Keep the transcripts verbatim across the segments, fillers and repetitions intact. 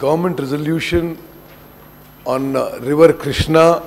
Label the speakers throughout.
Speaker 1: government resolution on uh, River Krishna,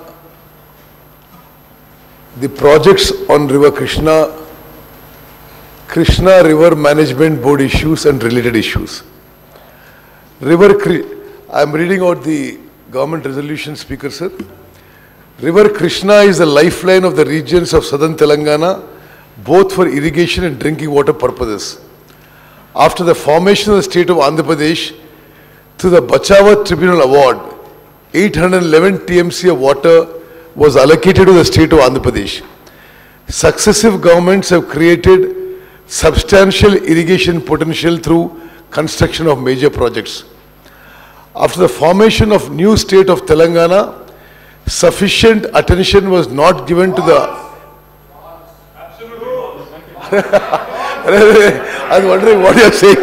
Speaker 1: the projects on River Krishna, Krishna River Management Board issues and related issues. River, I am reading out the government resolution, Speaker sir. River Krishna is the lifeline of the regions of southern Telangana, both for irrigation and drinking water purposes. After the formation of the state of Andhra Pradesh, through the Bachawat Tribunal Award, eight hundred eleven T M C of water was allocated to the state of Andhra Pradesh. Successive governments have created substantial irrigation potential through construction of major projects. After the formation of new state of Telangana, sufficient attention was not given to the... I was wondering what you are saying.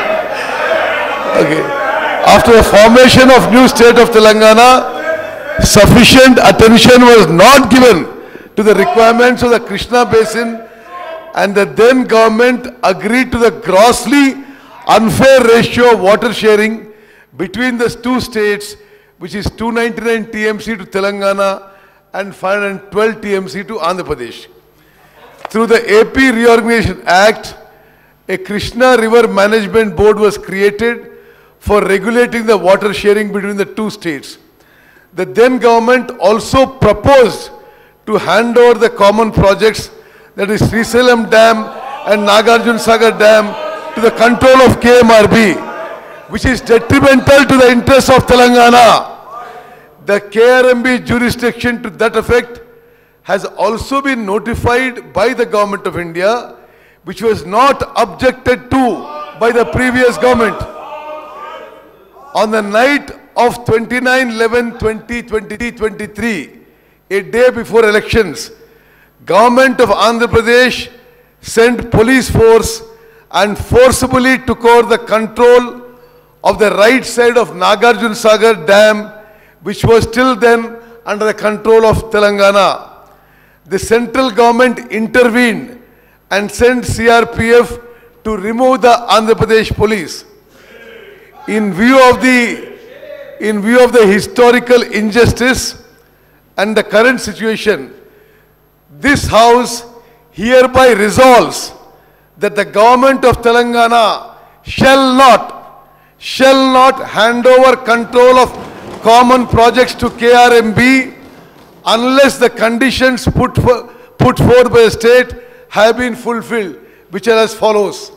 Speaker 1: Okay. After the formation of new state of Telangana, sufficient attention was not given to the requirements of the Krishna Basin, and the then government agreed to the grossly unfair ratio of water sharing between the two states, which is two hundred ninety-nine T M C to Telangana and five hundred twelve T M C to Andhra Pradesh. Through the A P Reorganization Act, a Krishna River Management Board was created for regulating the water sharing between the two states. The then government also proposed to hand over the common projects, that is Srisailam Dam and Nagarjuna Sagar Dam, to the control of K M R B, which is detrimental to the interests of Telangana. The K R M B jurisdiction to that effect has also been notified by the Government of India, which was not objected to by the previous government. On the night of twenty-nine eleven twenty twenty-three, a day before elections, Government of Andhra Pradesh sent police force and forcibly took over the control of the right side of Nagarjuna Sagar Dam, which was till then under the control of Telangana. The central government intervened and sent C R P F to remove the Andhra Pradesh police. In view of the, in view of the historical injustice and the current situation, this House hereby resolves that the government of Telangana shall not, shall not hand over control of common projects to K R M B unless the conditions put, for, put forth by the state have been fulfilled, which are as follows.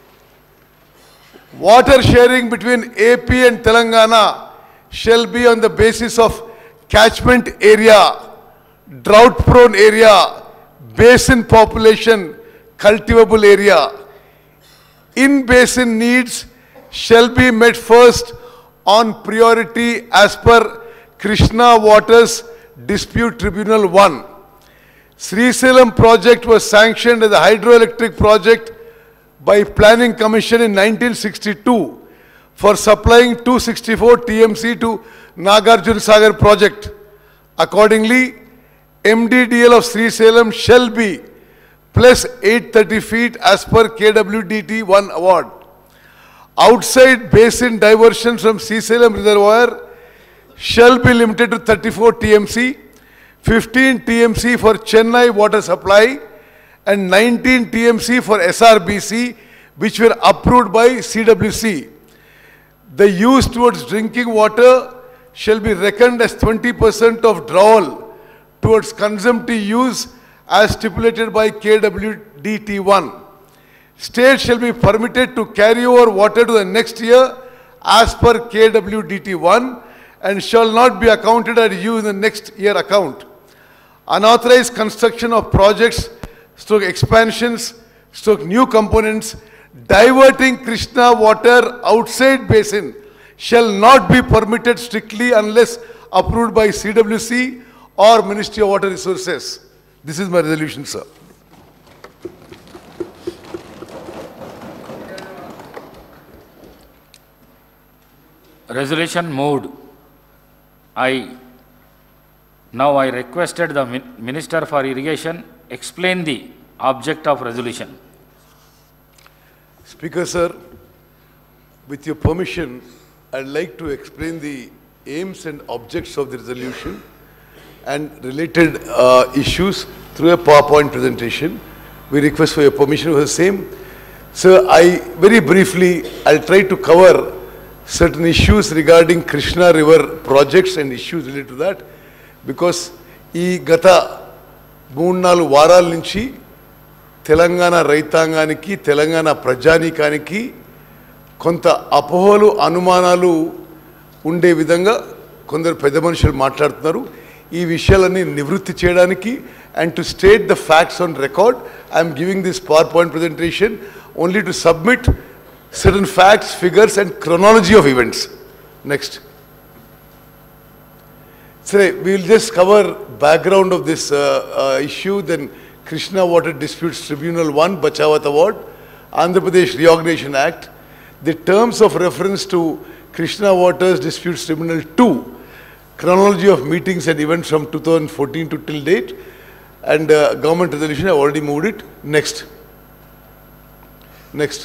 Speaker 1: Water sharing between A P and Telangana shall be on the basis of catchment area, drought-prone area, basin population, cultivable area. In-basin needs shall be met first on priority as per Krishna Waters Dispute Tribunal one. Srisailam project was sanctioned as a hydroelectric project by Planning Commission in nineteen sixty-two for supplying two hundred sixty-four T M C to Nagarjuna Sagar project. Accordingly, M D D L of Srisailam shall be plus eight hundred thirty feet as per K W D T one award. Outside basin diversions from Srisailam reservoir shall be limited to thirty-four T M C, fifteen T M C for Chennai water supply, and nineteen T M C for S R B C, which were approved by C W C. The use towards drinking water shall be reckoned as twenty percent of drawal towards consumptive use as stipulated by K W D T one. State shall be permitted to carry over water to the next year as per K W D T one and shall not be accounted as use in the next year account. Unauthorized construction of projects, stroke expansions, stroke new components, diverting Krishna water outside basin shall not be permitted strictly unless approved by C W C or Ministry of Water Resources. This is my resolution, sir.
Speaker 2: Resolution moved. I now I requested the Minister for Irrigation explain the object of resolution.
Speaker 1: Speaker sir, with your permission, I'd like to explain the aims and objects of the resolution and related uh, issues through a PowerPoint presentation. We request for your permission for the same. So I, very briefly, I'll try to cover certain issues regarding Krishna River projects and issues related to that, because ఈ గత మూడు నాలుగు వారాల నుంచి తెలంగాణ రైతాంగానికి తెలంగాణ ప్రజానీకానికి కొంత అపోహలు అనుమానాలు ఉండే విధంగా కొందరు పెద్ద మనుషులు మాట్లాడుతున్నారు. ఈ విషయాలన్నీ నివృత్తి చేయడానికి and to state the facts on record, I am giving this PowerPoint presentation only to submit certain facts, figures and chronology of events. Next. So we will just cover background of this uh, uh, issue, then Krishna Water Disputes Tribunal one, Bachawat Award, Andhra Pradesh Reorganization Act, the terms of reference to Krishna Waters Disputes Tribunal two, chronology of meetings and events from two thousand fourteen to till date, and uh, government resolution. I have already moved it. Next. Next.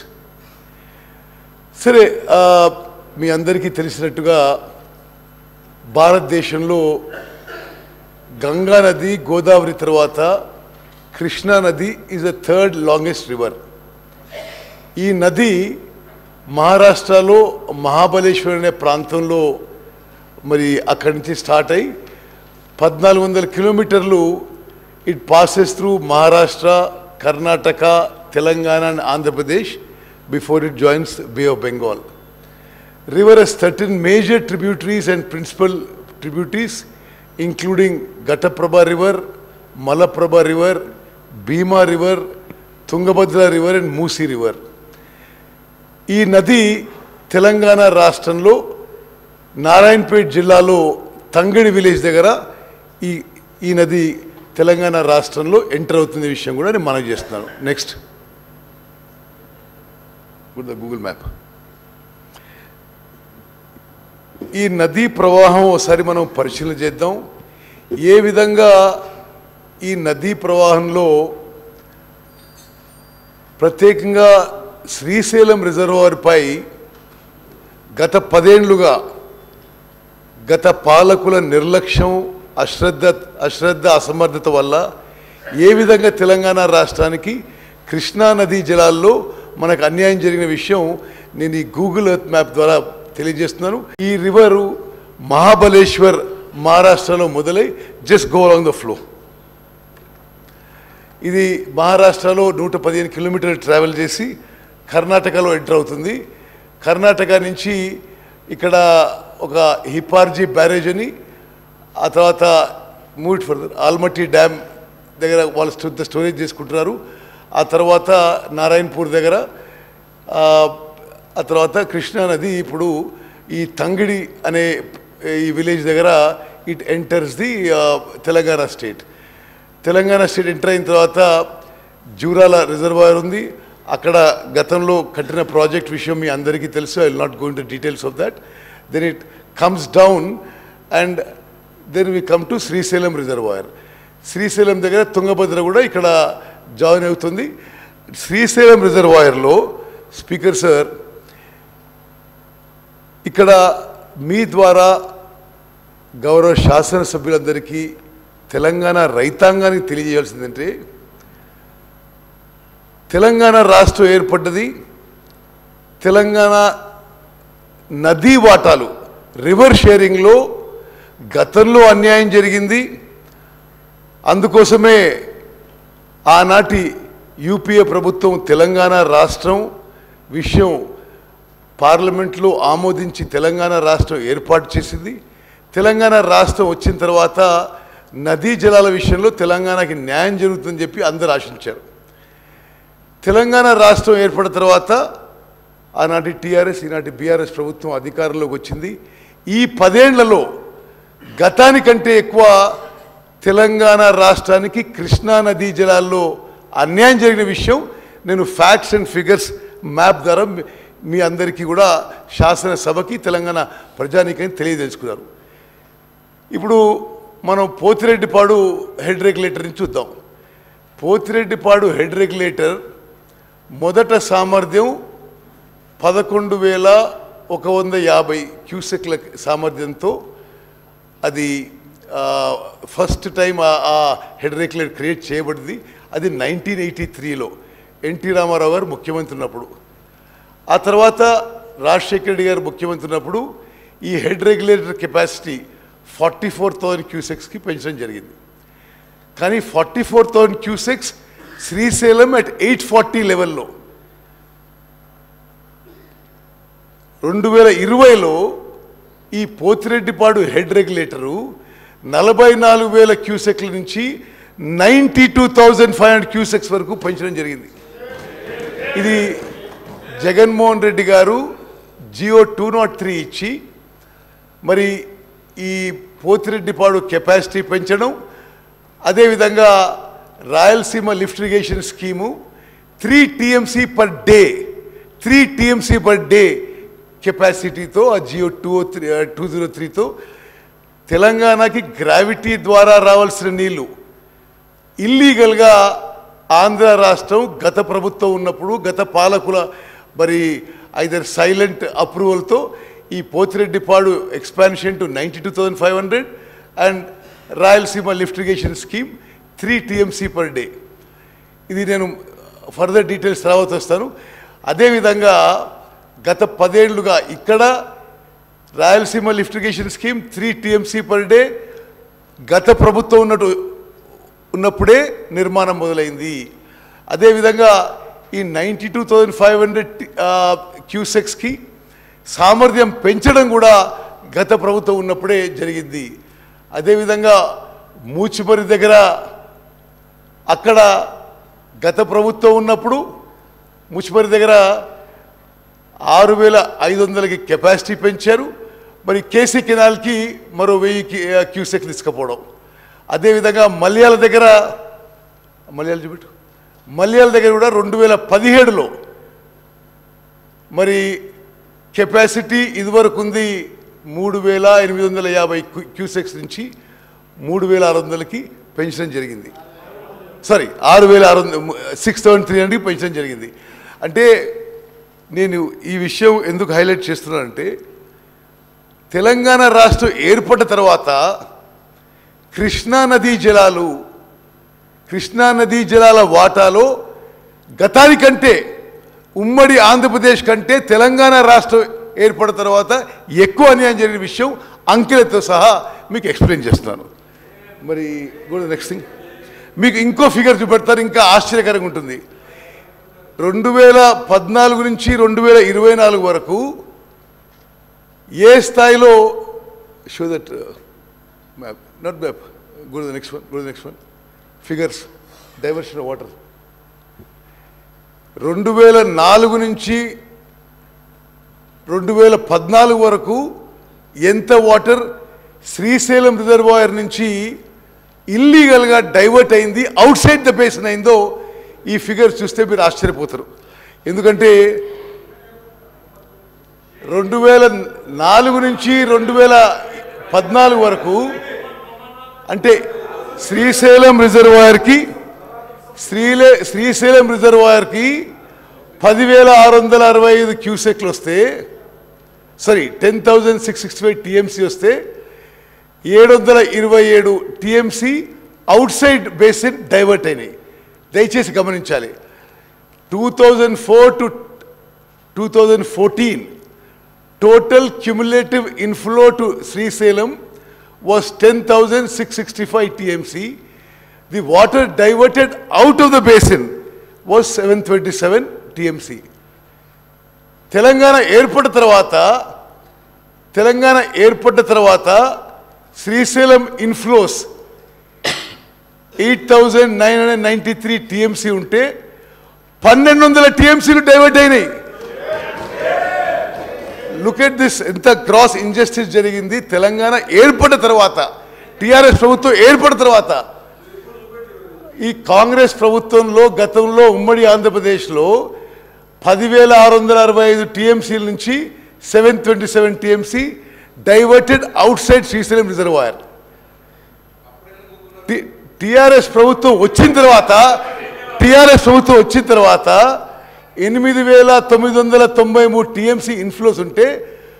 Speaker 1: సరే, మీ అందరికీ తెలిసినట్టుగా భారతదేశంలో గంగా నది, గోదావరి తర్వాత కృష్ణా నది is the third longest river. ఈ నది మహారాష్ట్రలో మహాబలేశ్వర్ అనే ప్రాంతంలో మరి అక్కడి నుంచి స్టార్ట్ అయ్యి పద్నాలుగు వందల కిలోమీటర్లు it passes through Maharashtra, Karnataka, Telangana and Andhra Pradesh before it joins Bay of Bengal. River has thirteen major tributaries and principal tributaries, including Ghataprabha River, Malaprabha River, Bhima River, Tungabhadra River and Musi River. ఈ నది తెలంగాణ రాష్ట్రంలో నారాయణపేట్ జిల్లాలో తంగడి village దగ్గర ఈ ఈ నది తెలంగాణ రాష్ట్రంలో enter అవుతున్న విషయం కూడా నేను మనవి చేస్తున్నాను. Next. Put the Google map. ఈ నదీ ప్రవాహం ఒకసారి మనం పరిశీలన చేద్దాం. ఏ విధంగా ఈ నదీ ప్రవాహంలో ప్రత్యేకంగా శ్రీశైలం రిజర్వాయర్ పై గత పదేండ్లుగా గత పాలకుల నిర్లక్ష్యం, అశ్రద్ధ అశ్రద్ధ అసమర్థత వల్ల ఏ విధంగా తెలంగాణ రాష్ట్రానికి కృష్ణా నదీ జలాల్లో మనకు అన్యాయం జరిగిన విషయం నేను ఈ గూగుల్ ఎర్త్ మ్యాప్ ద్వారా తెలియజేస్తున్నాను. ఈ రివరు మహాబలేశ్వర్ మహారాష్ట్రలో మొదలై just go along the flow. ఇది మహారాష్ట్రలో నూట పదిహేను కిలోమీటర్లు ట్రావెల్ చేసి కర్ణాటకలో ఎంటర్ అవుతుంది. కర్ణాటక నుంచి ఇక్కడ ఒక హిపార్జీ బ్యారేజ్ అని, ఆ తర్వాత మూవ్ ఫర్దర్ ఆల్మట్టి డ్యామ్ దగ్గర వాళ్ళు స్టోరేజ్ చేసుకుంటున్నారు. ఆ తర్వాత నారాయణపూర్ దగ్గర, ఆ తర్వాత కృష్ణా నది ఇప్పుడు ఈ తంగిడి అనే ఈ విలేజ్ దగ్గర it enters the Telangana state. Telangana state enter అయిన తర్వాత జూరాల రిజర్వాయర్ ఉంది. అక్కడ గతంలో కట్టిన ప్రాజెక్ట్ విషయం మీ అందరికీ తెలుసు. I will not go into details of that. Then it comes down and then we come to Srisailam reservoir. Srisailam దగ్గర తుంగభద్ర కూడా ఇక్కడ జాయిన్ అవుతుంది. శ్రీశైలం రిజర్వాయర్లో స్పీకర్ సార్, ఇక్కడ మీ ద్వారా గౌరవ శాసనసభ్యులందరికీ తెలంగాణ రైతాంగానికి తెలియజేయాల్సిందంటే, తెలంగాణ రాష్ట్రం ఏర్పడ్డది తెలంగాణ నదీ వాటాలు రివర్ షేరింగ్లో గతంలో అన్యాయం జరిగింది. అందుకోసమే ఆనాటి యూపీఏ ప్రభుత్వం తెలంగాణ రాష్ట్రం విషయం పార్లమెంట్లో ఆమోదించి తెలంగాణ రాష్ట్రం ఏర్పాటు చేసింది. తెలంగాణ రాష్ట్రం వచ్చిన తర్వాత నదీ జలాల విషయంలో తెలంగాణకి న్యాయం జరుగుతుందని చెప్పి అందరూ ఆశించారు. తెలంగాణ రాష్ట్రం ఏర్పడిన తర్వాత ఆనాటి టీఆర్ఎస్, ఈనాటి బీఆర్ఎస్ ప్రభుత్వం అధికారంలోకి వచ్చింది. ఈ పదేళ్లలో గతానికంటే ఎక్కువ తెలంగాణ రాష్ట్రానికి కృష్ణా నదీ జలాల్లో అన్యాయం జరిగిన విషయం నేను ఫ్యాక్ట్స్ అండ్ ఫిగర్స్ మ్యాప్ ద్వారా మీ అందరికీ కూడా శాసనసభకి తెలంగాణ ప్రజానీకానికి తెలియదలుచుకున్నారు. ఇప్పుడు మనం పోతిరెడ్డిపాడు హెడ్ రెగ్యులేటర్ని చూద్దాం. పోతిరెడ్డిపాడు హెడ్ రెగ్యులేటర్ మొదట సామర్థ్యం పదకొండు వేల ఒక వంద యాభై క్యూసెక్ల సామర్థ్యంతో అది ఫస్ట్ టైం ఆ హెడ్ రెగ్యులేటర్ క్రియేట్ చేయబడింది. అది నైన్టీన్ ఎయిటీ త్రీలో ఎన్టీ రామారావు గారు ముఖ్యమంత్రి ఉన్నప్పుడు. ఆ తర్వాత రాజశేఖర రెడ్డి గారు ముఖ్యమంత్రి ఉన్నప్పుడు ఈ head regulator capacity forty four thousand క్యూసెక్స్కి పెంచడం జరిగింది. కానీ forty four thousand cusecs Srisailam at eight forty లెవెల్లో. రెండు వేల ఇరవైలో ఈ పోతిరెడ్డిపాడు హెడ్ రెగ్యులేటరు నలభై నాలుగు వేల క్యూసెక్ల నుంచి ninety two thousand five hundred cusecs వరకు పెంచడం జరిగింది. ఇది జగన్మోహన్ రెడ్డి గారు జియో టూ నాట్ త్రీ ఇచ్చి మరి ఈ పోతిరెడ్డిపాడు కెపాసిటీ పెంచడం, అదేవిధంగా Rayalaseema lift irrigation scheme three TMC per day three TMC per day కెపాసిటీతో ఆ GO two three two zero త్రీతో తెలంగాణకి గ్రావిటీ ద్వారా రావాల్సిన నీళ్లు ఇల్లీగల్గా ఆంధ్ర రాష్ట్రం గత ప్రభుత్వం ఉన్నప్పుడు గత పాలకుల మరి ఐదర్ సైలెంట్ అప్రూవల్తో ఈ Pothireddypadu expansion to ninety two thousand five hundred and Rayalaseema lift irrigation scheme three TMC per day. ఇది నేను ఫర్దర్ డీటెయిల్స్ తర్వాత వస్తాను. అదేవిధంగా గత పదేళ్లుగా ఇక్కడ Rayalaseema lift irrigation scheme three TMC per day గత ప్రభుత్వం ఉన్నట్టు ఉన్నప్పుడే నిర్మాణం మొదలైంది. అదేవిధంగా ఈ ninety two thousand five hundred క్యూసెక్స్కి సామర్థ్యం పెంచడం కూడా గత ప్రభుత్వం ఉన్నప్పుడే జరిగింది. అదేవిధంగా మూచిపరి దగ్గర అక్కడ గత ప్రభుత్వం ఉన్నప్పుడు మూచిపరి దగ్గర ఆరు వేల ఐదు వందలకి కెపాసిటీ పెంచారు. మరి కేసీ కెనాల్కి మరో వెయ్యి క్యూసెక్ తీసుకుపోవడం. అదేవిధంగా మల్యాల దగ్గర మల్యాల చూపెట్టు మల్యాల దగ్గర కూడా రెండు వేల పదిహేడులో మరి కెపాసిటీ ఇదివరకు ఉంది మూడు వేల ఎనిమిది వందల యాభై క్యూసెక్స్ నుంచి మూడు వేల ఆరు వందలకి పెంచడం జరిగింది. సారీ ఆరు వేల ఆరు వందల సిక్స్ థౌసండ్ త్రీ హండ్రెడ్కి పెంచడం జరిగింది. అంటే నేను ఈ విషయం ఎందుకు హైలైట్ చేస్తున్నానంటే తెలంగాణ రాష్ట్రం ఏర్పడిన తర్వాత కృష్ణానదీ జలాలు కృష్ణానదీ జలాల వాటాలో గతానికంటే ఉమ్మడి ఆంధ్రప్రదేశ్ కంటే తెలంగాణ రాష్ట్రం ఏర్పడిన తర్వాత ఎక్కువ అన్యాయం జరిగిన విషయం అంకెలతో సహా మీకు ఎక్స్ప్లెయిన్ చేస్తున్నాను. మరి నెక్స్ట్ థింగ్ మీకు ఇంకో ఫిగర్ చూపెడతారు, ఇంకా ఆశ్చర్యకరంగా ఉంటుంది. రెండు వేల పద్నాలుగు నుంచి రెండు వేల ఇరవై నాలుగు వరకు ఏ స్థాయిలో show that map not map go the next one go the next one figures diversion of water రెండు వేల నాలుగు నుంచి రెండు వేల పద్నాలుగు వరకు ఎంత వాటర్ శ్రీశైలం రిజర్వాయర్ నుంచి ఇల్లీగల్గా డైవర్ట్ అయింది, అవుట్ సైడ్ ద బేసిన్ అయిందో ఈ ఫిగర్ చూస్తే మీరు ఆశ్చర్యపోతారు. ఎందుకంటే రెండు వేల నాలుగు నుంచి రెండు వేల పద్నాలుగు వరకు అంటే శ్రీశైలం రిజర్వాయర్కి శ్రీలే శ్రీశైలం రిజర్వాయర్కి పదివేల ఆరు వందల అరవై ఐదు క్యూసెక్లు వస్తే sorry ten thousand six sixty five TMC వస్తే ఏడు వందల ఇరవై ఏడు TMC outside basin divert అయినాయి. దయచేసి గమనించాలి. Two thousand four to two thousand fourteen total cumulative inflow to Srisailam was ten thousand six hundred sixty-five T M C. The water diverted out of the basin was seven hundred twenty-seven T M C. Telangana ఏర్పడిన తర్వాత తెలంగాణ ఏర్పడిన తర్వాత Srisailam inflows eight thousand nine hundred ninety three TMC ఉంటే పన్నెండు వందల టీఎంసీలు divert అయినాయి. Look at this, ఎంత గ్రాస్ ఇంజస్టిస్ జరిగింది తెలంగాణ ఏర్పడిన తర్వాత, టీఆర్ఎస్ ప్రభుత్వం ఏర్పడిన తర్వాత. ఈ కాంగ్రెస్ ప్రభుత్వంలో గతంలో ఉమ్మడి ఆంధ్రప్రదేశ్లో పదివేల ఆరు వందల అరవై ఐదు టీఎంసీల నుంచి seven twenty seven TMC diverted outside Srisailam reservoir. TRS ప్రభుత్వం వచ్చిన తర్వాత టీఆర్ఎస్ ప్రభుత్వం వచ్చిన తర్వాత ఎనిమిది వేల తొమ్మిది వందల తొంభై మూడు టీఎంసీ ఇన్ఫ్లోస్ ఉంటే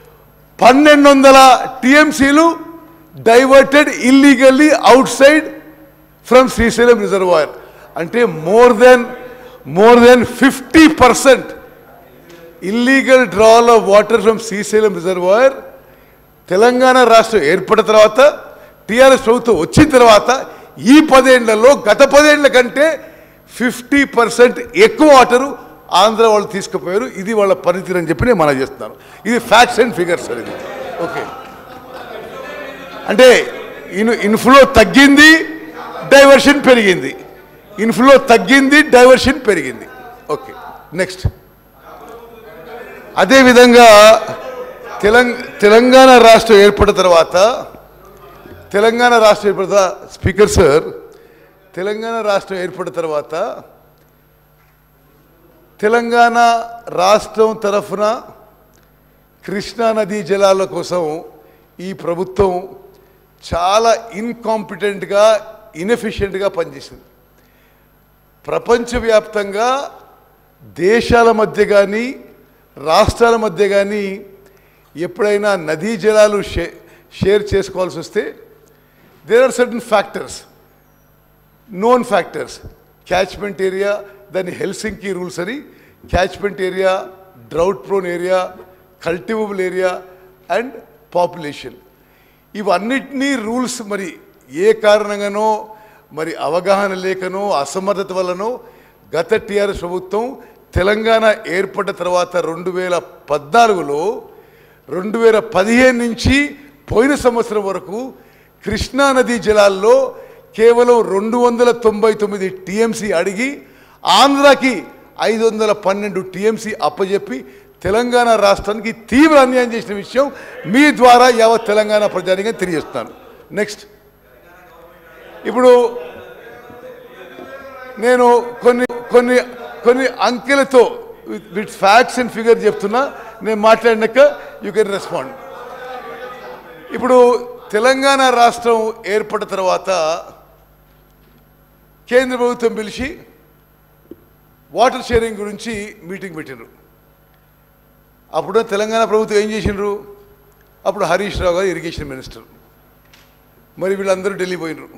Speaker 1: పన్నెండు వందల టీఎంసీలు diverted illegally outside from Srisailam reservoir. అంటే more than more than fifty percent illegal drawal of water from Srisailam reservoir Telangana రాష్ట్రం ఏర్పడిన తర్వాత, టీఆర్ఎస్ ప్రభుత్వం వచ్చిన తర్వాత ఈ పదేళ్లలో గత పదేళ్ల కంటే ఫిఫ్టీ పర్సెంట్ ఎక్కువ వాటరు ఆంధ్ర వాళ్ళు తీసుకుపోయారు. ఇది వాళ్ళ పనితీరు అని చెప్పి నేను మనం చేస్తున్నాను. ఇది ఫ్యాక్ట్స్ అండ్ ఫిగర్స్ సార్. ఇది ఓకే. అంటే ఇన్ ఇన్ఫ్లో తగ్గింది, డైవర్షన్ పెరిగింది. ఇన్ఫ్లో తగ్గింది, డైవర్షన్ పెరిగింది. Okay, next. అదేవిధంగా తెలంగ తెలంగాణ రాష్ట్రం ఏర్పడిన తర్వాత తెలంగాణ రాష్ట్రం ఏర్పడిన స్పీకర్ సార్ తెలంగాణ రాష్ట్రం ఏర్పడిన తర్వాత తెలంగాణ రాష్ట్రం తరఫున కృష్ణా నదీ జలాల కోసం ఈ ప్రభుత్వం చాలా ఇన్కాంపిటెంట్గా, ఇన్ఎఫిషియెంట్గా పనిచేసింది. ప్రపంచవ్యాప్తంగా దేశాల మధ్య కానీ రాష్ట్రాల మధ్య కానీ ఎప్పుడైనా నదీ జలాలు షే షేర్ చేసుకోవాల్సి వస్తే there are certain factors, known factors. Catchment area, దాన్ని హెల్సింకి రూల్స్ అని, catchment area, drought prone area, cultivable area and population. ఇవన్నిటినీ రూల్స్ మరి ఏ కారణంగానో, మరి అవగాహన లేకనో, అసమర్థత వల్లనో గత టీఆర్ఎస్ ప్రభుత్వం తెలంగాణ ఏర్పడిన తర్వాత రెండు వేల పద్నాలుగులో రెండు వేల పదిహేను నుంచి పోయిన సంవత్సరం వరకు కృష్ణా నదీ జలాల్లో కేవలం రెండు వందల తొంభై తొమ్మిది టీఎంసీ అడిగి ఆంధ్రాకి ఐదు వందల పన్నెండు టీఎంసీ అప్పజెప్పి తెలంగాణ రాష్ట్రానికి తీవ్ర అన్యాయం చేసిన విషయం మీ ద్వారా యావత్ తెలంగాణ ప్రజానిగా తెలియజేస్తున్నాను. నెక్స్ట్. ఇప్పుడు నేను కొన్ని కొన్ని కొన్ని అంకెలతో విత్ ఫ్యాక్ట్స్ అండ్ ఫిగర్ చెప్తున్నా. నేను మాట్లాడినాక యూ కెన్ రెస్పాండ్. ఇప్పుడు తెలంగాణ రాష్ట్రం ఏర్పడిన తర్వాత కేంద్ర ప్రభుత్వం పిలిచి వాటర్ షేరింగ్ గురించి మీటింగ్ పెట్టినారు. అప్పుడు తెలంగాణ ప్రభుత్వం ఏం చేసినారు? అప్పుడు హరీష్ రావు గారు ఇరిగేషన్ మినిస్టర్, మరి వీళ్ళందరూ ఢిల్లీ పోయినారు.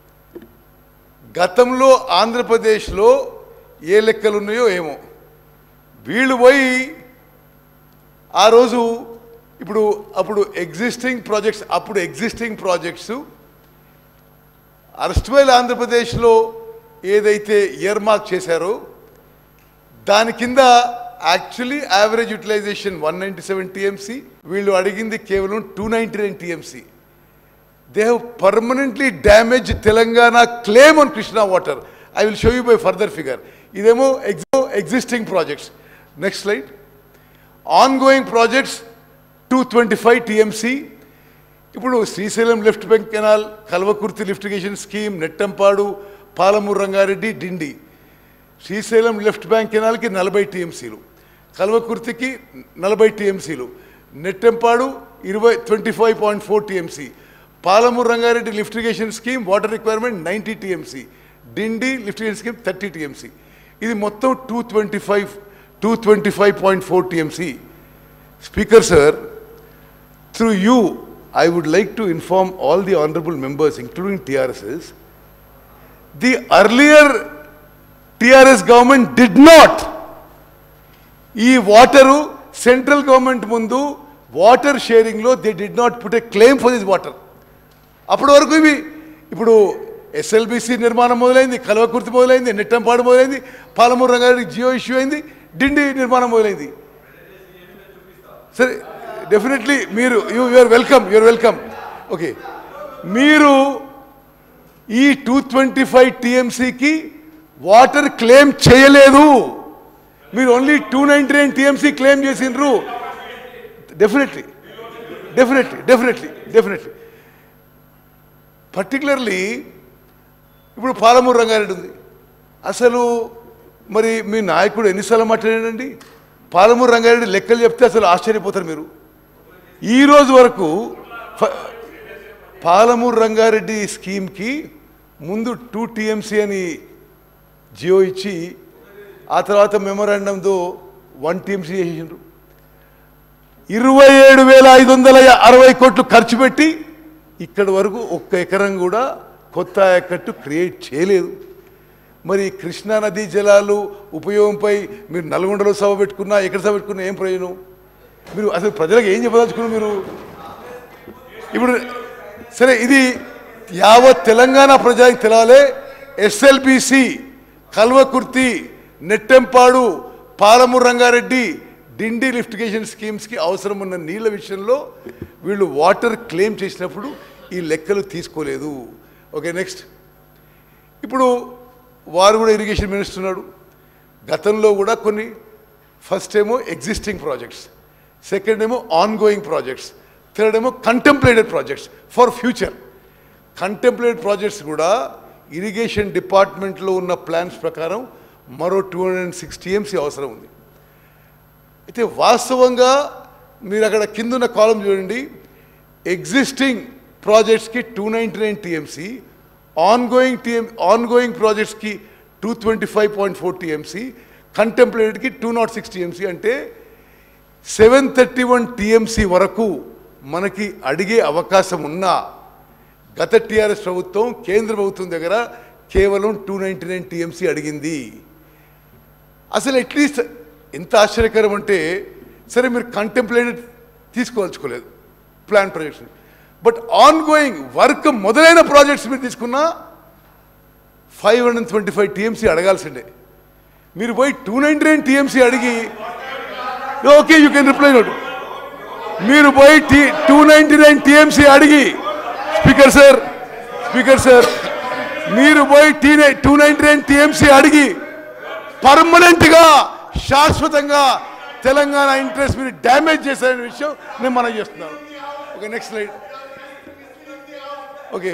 Speaker 1: గతంలో ఆంధ్రప్రదేశ్లో ఏ లెక్కలు ఉన్నాయో ఏమో, వీళ్ళు పోయి ఆ రోజు ఇప్పుడు అప్పుడు ఎగ్జిస్టింగ్ ప్రాజెక్ట్స్ అప్పుడు ఎగ్జిస్టింగ్ ప్రాజెక్ట్స్ అరెస్ట్వైల్ ఆంధ్రప్రదేశ్లో ఏదైతే ఇయర్ మార్క్ చేశారో దాని కింద actually average utilization one ninety seven TMC, వీళ్ళు అడిగింది కేవలం two ninety nine TMC. They have permanently damage Telangana claim on Krishna water. I will show you by further figure. ఇదేమో ఎగ్జో existing projects. Next slide. Ongoing projects two twenty five TMC. ఇప్పుడు Srisailam left bank canal, Kalwakurthy lift irrigation scheme, Nettempadu, Palamuru Rangareddy, Dindi. Srisailam left bank కెనాల్కి నలభై టీఎంసీలు, కల్వకుర్తికి నలభై టీఎంసీలు, నెట్టంపాడు ఇరవై twenty five point four TMC, Palamuru Rangareddy lift irrigation scheme water requirement ninety TMC, Dindi lift irrigation scheme thirty TMC. ఇది మొత్తం two twenty five two twenty five point four TMC. Speaker sir, through you I would like to inform all the honorable members, including T R Ss, the earlier T R S government did not. ఈ water central government ముందు water షేరింగ్లో they did not put a claim for this water. అప్పటి వరకు ఇవి ఇప్పుడు SLBC నిర్మాణం మొదలైంది, కల్వకుర్తి మొదలైంది, నెట్టంపాడు మొదలైంది, పాలమూరు రంగారెడ్డి జియో ఇష్యూ అయింది, డిండి నిర్మాణం మొదలైంది. సరే, డెఫినెట్లీ మీరు you you're welcome you're welcome okay. మీరు ఈ టూ ట్వంటీ ఫైవ్ టీఎంసీకి వాటర్ క్లెయిమ్ చేయలేదు, మీరు only two ninety nine TMC claim చేసిండ్రు. Definitely definitely definitely definitely particularly ఇప్పుడు పాలమూరు రంగారెడ్డి ఉంది. అసలు మరి మీ నాయకుడు ఎన్నిసార్లు మాట్లాడాడండి? పాలమూరు రంగారెడ్డి లెక్కలు చెప్తే అసలు ఆశ్చర్యపోతారు మీరు. ఈరోజు వరకు పాలమూరు రంగారెడ్డి స్కీమ్కి ముందు టూ టీఎంసీ అని జియో ఇచ్చి ఆ తర్వాత మెమోరాండంతో వన్ టీఎంసీ చేసిండ్రు. ఇరవై ఏడు వేల ఐదు వందల అరవై కోట్లు ఖర్చు పెట్టి ఇక్కడి వరకు ఒక్క ఎకరం కూడా కొత్త ఆయకట్టు క్రియేట్ చేయలేదు. మరి కృష్ణా నదీ జలాలు ఉపయోగంపై మీరు నల్గొండలో సభ పెట్టుకున్నా ఎక్కడ సభ పెట్టుకున్నా ఏం ప్రయోజనం? మీరు అసలు ప్రజలకు ఏం చెప్పదలుచుకున్నారు మీరు? ఇప్పుడు సరే, ఇది యావత్ తెలంగాణ ప్రజలకు తెలాలే. ఎస్ఎల్బిసి, కల్వకుర్తి, నెట్టెంపాడు, పాలమూరు రంగారెడ్డి, డిండి లిఫ్టిగేషన్ స్కీమ్స్కి అవసరం ఉన్న నీళ్ళ విషయంలో వీళ్ళు వాటర్ క్లెయిమ్ చేసినప్పుడు ఈ లెక్కలు తీసుకోలేదు. Okay, next. ఇప్పుడు వారు కూడా ఇరిగేషన్ మినిస్టర్ ఉన్నాడు. గతంలో కూడా కొన్ని, ఫస్ట్ ఏమో ఎగ్జిస్టింగ్ ప్రాజెక్ట్స్, సెకండ్ ఏమో ఆన్ గోయింగ్ ప్రాజెక్ట్స్, థర్డ్ ఏమో contemplated projects for future. Contemplated projects కూడా ఇరిగేషన్ డిపార్ట్మెంట్లో ఉన్న ప్లాన్స్ ప్రకారం మరో two hundred and six TMC అవసరం ఉంది. అయితే వాస్తవంగా మీరు అక్కడ కింద ఉన్న కాలం చూడండి, ఎగ్జిస్టింగ్ ప్రాజెక్ట్స్కి two ninety nine TMC, ongoing TM ongoing ప్రాజెక్ట్స్కి two twenty five point four TMC, కంటెంప్లేటెడ్కి టూ నాట్ సిక్స్ టీఎంసీ. అంటే సెవెన్ థర్టీ వన్ టీఎంసీ వరకు మనకి అడిగే అవకాశం ఉన్నా గత టీఆర్ఎస్ ప్రభుత్వం కేంద్ర ప్రభుత్వం దగ్గర కేవలం టూ నైంటీ నైన్ టీఎంసీ అడిగింది. అసలు అట్లీస్ట్ ఎంత ఆశ్చర్యకరం అంటే, సరే మీరు కంటెంప్లేటెడ్ తీసుకోవాల్చుకోలేదు plan projects, but ongoing work మొదలైన ప్రాజెక్ట్స్ మీరు తీసుకున్నా five hundred twenty five TMC అడగాల్సిందే. మీరు పోయి టూ నైంటీ నైన్ టీఎంసీ అడిగి, okay you can reply note, మీరు పోయి టీ టూ నైంటీ నైన్ టీఎంసీ అడిగి, స్పీకర్ సార్ స్పీకర్ సార్ మీరు పోయి టీ టూ నైంటీ నైన్ టీఎంసీ అడిగి పర్మనెంట్గా శాశ్వతంగా తెలంగాణ ఇంట్రెస్ట్ మీరు డ్యామేజ్ చేశారనే విషయం నేను మనం చేస్తున్నాను. Okay, next slide. ఓకే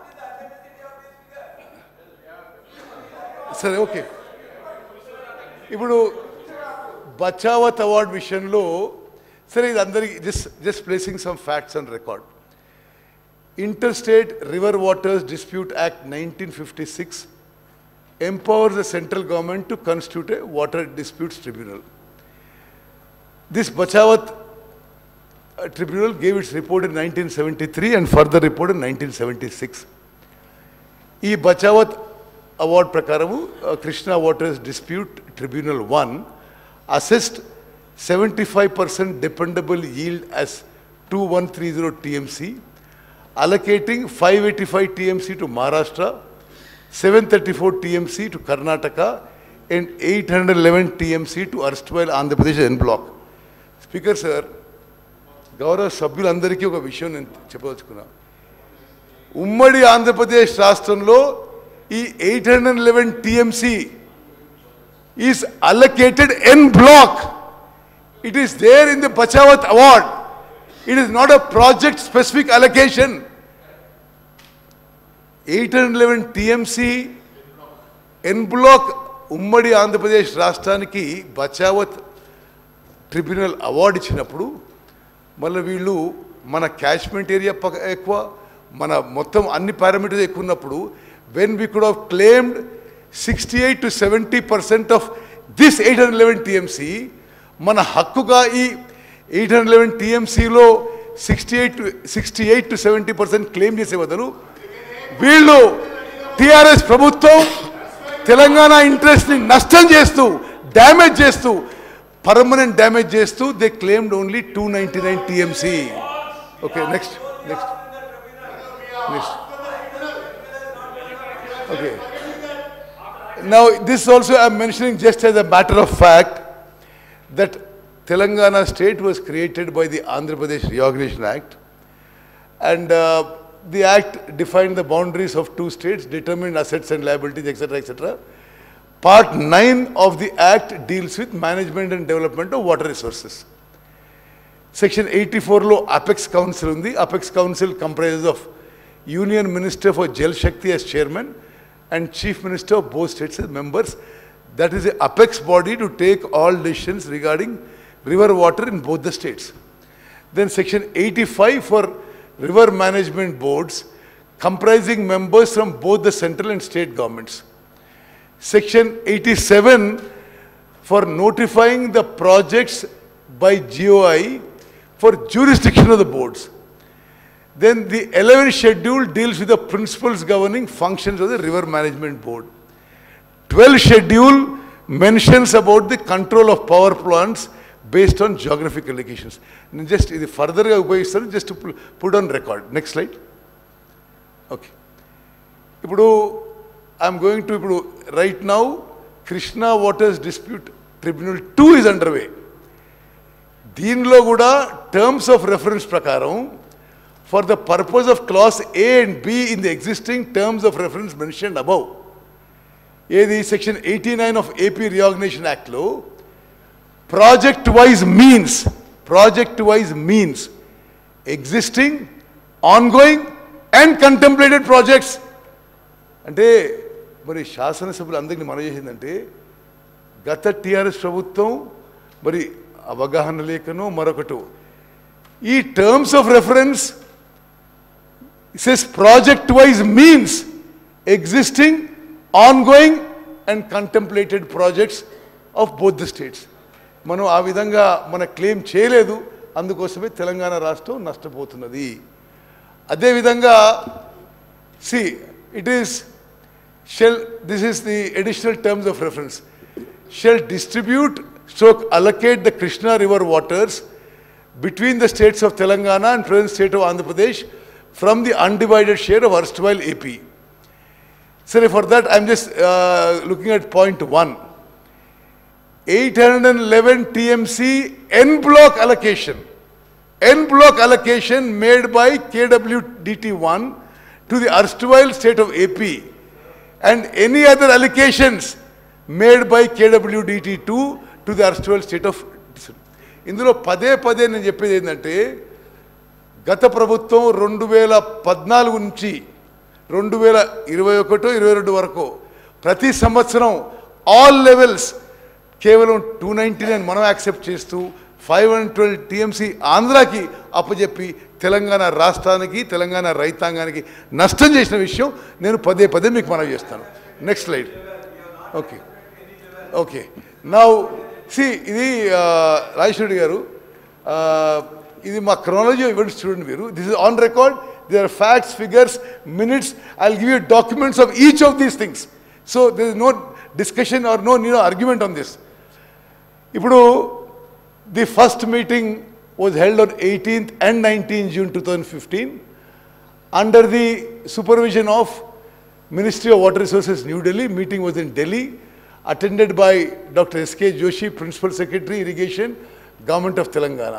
Speaker 1: సరే, ఓకే. ఇప్పుడు బచావత్ అవార్డ్ విషయంలో సరే, ఇది అందరికీ just just placing some facts and record. Interstate River Waters Dispute Act nineteen fifty-six empowers the central government to constitute a water disputes tribunal. This Bachawat uh, tribunal gave its report in nineteen seventy-three and further report in nineteen seventy-six. ఈ Bachawat award prakaramu uh, Krishna Waters Dispute Tribunal one assessed seventy-five percent dependable yield as two thousand one hundred thirty T M C, allocating five hundred eighty-five T M C to Maharashtra, seven hundred thirty-four T M C to Karnataka, and eight hundred eleven T M C to erstwhile Andhra Pradesh en block. Speaker sir, గౌరవ సభ్యులందరికీ ఒక విషయం నేను చెప్పదలుచుకున్నా. ఉమ్మడి ఆంధ్రప్రదేశ్ రాష్ట్రంలో ఈ eight hundred eleven TMC is allocated in block. It is there in the Bachawat award. It is not a project specific allocation. eight hundred eleven T M C en block ఉమ్మడి ఆంధ్రప్రదేశ్ రాష్ట్రానికి బచావత్ ట్రిబ్యునల్ అవార్డు ఇచ్చినప్పుడు మళ్ళీ వీళ్ళు మన catchment area ఎక్కువ, మన మొత్తం అన్ని పారామీటర్స్ ఎక్కువ ఉన్నప్పుడు when we could have claimed sixty eight to seventy percent of this eight hundred eleven TMC మన హక్కుగా ఈ ఎయిట్ హండ్రెడ్ లెవెన్ టీఎంసీలో sixty eight sixty eight to seventy percent claim చేసే బదులు వీళ్ళు టీఆర్ఎస్ ప్రభుత్వం తెలంగాణ ఇంట్రెస్ట్ని నష్టం చేస్తూ డ్యామేజ్ చేస్తూ పర్మనెంట్ డ్యామేజ్ చేస్తూ they claimed only two ninety nine TMC. Okay, next next next okay. Now this also I'm mentioning just as a matter of fact that Telangana state was created by the Andhra Pradesh Reorganization Act, and uh, the act defined the boundaries of two states, determined assets and liabilities, et cetera, et cetera. Part nine of the act deals with management and development of water resources. Section eighty-four lo Apex Council undi. Apex Council comprises of Union Minister for Jal Shakti as chairman and Chief Minister of both states as members. That is the apex body to take all decisions regarding river water in both the states. Then section eighty-five for river management boards comprising members from both the central and state governments. Section eighty-seven for notifying the projects by G O I for jurisdiction of the boards. Then the eleventh schedule deals with the principles governing functions of the River Management Board. twelfth schedule mentions about the control of power plants based on geographical locations. Just further just to put on record. Next slide. Okay. Now, I'm going to, right now, Krishna Waters Dispute Tribunal two is underway. Deenlo Guda, terms of reference prakaram, for the purpose of clause A and B in the existing terms of reference mentioned above. A, section eighty-nine of A P Reorganization Act lo, project-wise means, project-wise means existing, ongoing and contemplated projects. అంటే మరి శాసనసభ్యులు అందరినీ మనం చేసిందంటే గత TRS ప్రభుత్వం మరి అవగాహన లేకనో మరొకటో ఈ terms of reference says project-wise means existing, ongoing and contemplated projects of both the states. మనం ఆ విధంగా మన క్లెయిమ్ చేయలేదు, అందుకోసమే తెలంగాణ రాష్ట్రం నష్టపోతున్నది. అదేవిధంగా see it is shall, this is the additional terms of reference, shall distribute stroke allocate the Krishna river waters between the states of Telangana and present state of Andhra Pradesh from the undivided share of erstwhile A P. Sorry, for that I'm just uh, looking at point one. eight hundred eleven T M C N block allocation. N block allocation made by K W D T one to the erstwhile state of A P and any other allocations made by K W D T two to the erstwhile state of. ఇందులో పదే పదే నేను చెప్పేది ఏంటంటే గత ప్రభుత్వం రెండు వేల పద్నాలుగు నుంచి రెండు వేల ఇరవై ఒకటి ఇరవై రెండు వరకు ప్రతి సంవత్సరం ఆల్ లెవెల్స్ కేవలం టూ నైంటీ నైన్ మనం యాక్సెప్ట్ చేస్తూ ఫైవ్ హండ్రెడ్ ట్వెల్వ్ టీఎంసీ ఆంధ్రాకి అప్పచెప్పి తెలంగాణ రాష్ట్రానికి తెలంగాణ రైతాంగానికి నష్టం చేసిన విషయం నేను పదే పదే మీకు మనవి చేస్తాను. Next slide. Okay okay now see ఇది రాజేశ్వరి గారు, ఇది మా క్రోనాలజీ ఈవెంట్స్ చూడండి మీరు. This is on record, they are facts, figures, minutes. I will give you documents of each of these things. So there is no discussion or no need argument on this. ఇప్పుడు the first meeting was held on eighteenth and nineteenth June two thousand fifteen under the supervision of Ministry of Water Resources, New Delhi. Meeting was in Delhi, attended by Doctor S K Joshi, Principal Secretary, Irrigation, Government of Telangana.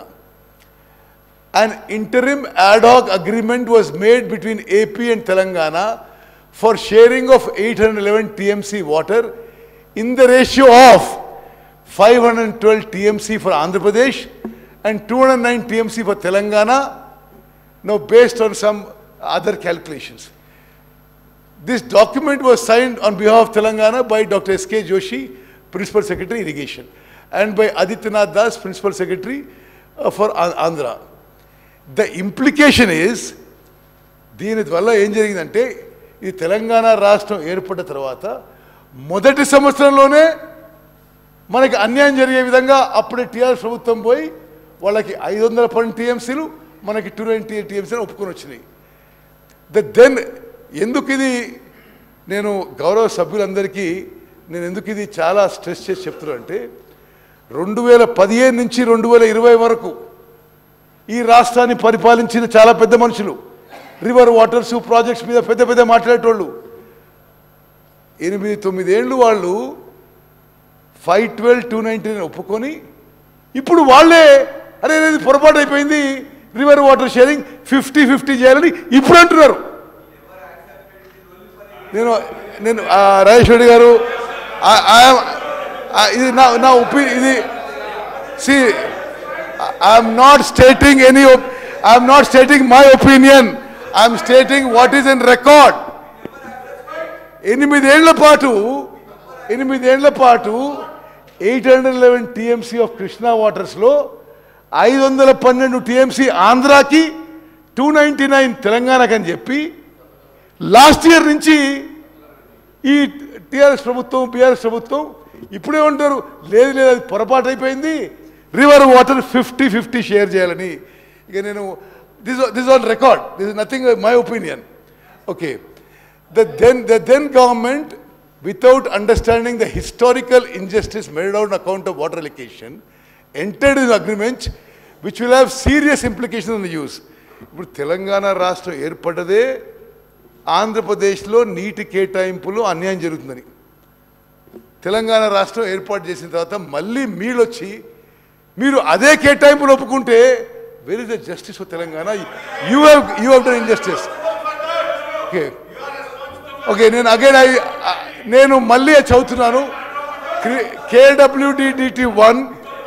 Speaker 1: An interim ad hoc agreement was made between A P and Telangana for sharing of eight hundred eleven T M C water in the ratio of five hundred twelve T M C for Andhra Pradesh and two hundred nine T M C for Telangana, now based on some other calculations. This document was signed on behalf of Telangana by Doctor S K Joshi, Principal Secretary, Irrigation, and by Adityanath Das, Principal Secretary uh, for Andhra. The implication is, దీని వల్ల ఏం జరిగిందంటే ఈ తెలంగాణ రాష్ట్రం ఏర్పడిన తర్వాత మొదటి సంవత్సరంలోనే మనకి అన్యాయం జరిగే విధంగా అప్పుడే టీఆర్ఎస్ ప్రభుత్వం పోయి వాళ్ళకి ఐదు వందల పన్నెండు టీఎంసీలు మనకి టూ నైంటీ ఎయిట్ టీఎంసీలు ఒప్పుకొని వచ్చినాయి. ద దెన్ ఎందుకు ఇది నేను గౌరవ సభ్యులందరికీ నేను ఎందుకు ఇది చాలా స్ట్రెస్ చేసి చెప్తున్నాను అంటే రెండు వేల పదిహేను నుంచి రెండు వేల ఇరవై వరకు ఈ రాష్ట్రాన్ని పరిపాలించిన చాలా పెద్ద మనుషులు, రివర్ వాటర్స్ ప్రాజెక్ట్స్ మీద పెద్ద పెద్ద మాట్లాడేటోళ్ళు, ఎనిమిది తొమ్మిదేళ్ళు వాళ్ళు five twelve two ninety nine ఒప్పుకొని ఇప్పుడు వాళ్ళే అరే అనేది పొరపాటు అయిపోయింది, river water sharing fifty fifty చేయాలని ఇప్పుడు అంటున్నారు. నేను నేను రాజేశ్వరి గారు ఇది నా నా ఒపీనియన్, ఇది see I'm not stating any I'm not stating my opinion, I'm stating what is in record. ఎనిమిదేళ్ల పాటు ఎనిమిదేళ్ల పాటు eight hundred eleven TMC of Krishna వాటర్స్లో ఐదు వందల పన్నెండు టీఎంసీ ఆంధ్రాకి, టూ నైంటీ నైన్ తెలంగాణకి అని చెప్పి లాస్ట్ ఇయర్ నుంచి ఈ టీఆర్ఎస్ ప్రభుత్వం బీఆర్ఎస్ ప్రభుత్వం ఇప్పుడే ఉంటారు లేదు లేదు అది పొరపాటు అయిపోయింది, river water fifty fifty share చేయాలని. ఇక నేను this this on record, this is nothing my opinion. Okay, the then the then government without understanding the historical injustice made out on account of water allocation, entered in agreement which will have serious implications on the use. ఇప్పుడు తెలంగాణ రాష్ట్రం ఏర్పడ్డదే ఆంధ్రప్రదేశ్లో నీటి కేటాయింపులు అన్యాయం జరుగుతుందని. తెలంగాణ రాష్ట్రం ఏర్పాటు చేసిన తర్వాత మళ్ళీ మీరు వచ్చి మీరు అదే కేటాయింపులు ఒప్పుకుంటే where is the justice for Telangana? You have you have done injustice. Okay okay నేను అగైన్ ఐ నేను మళ్ళీ చదువుతున్నాను. KWDT one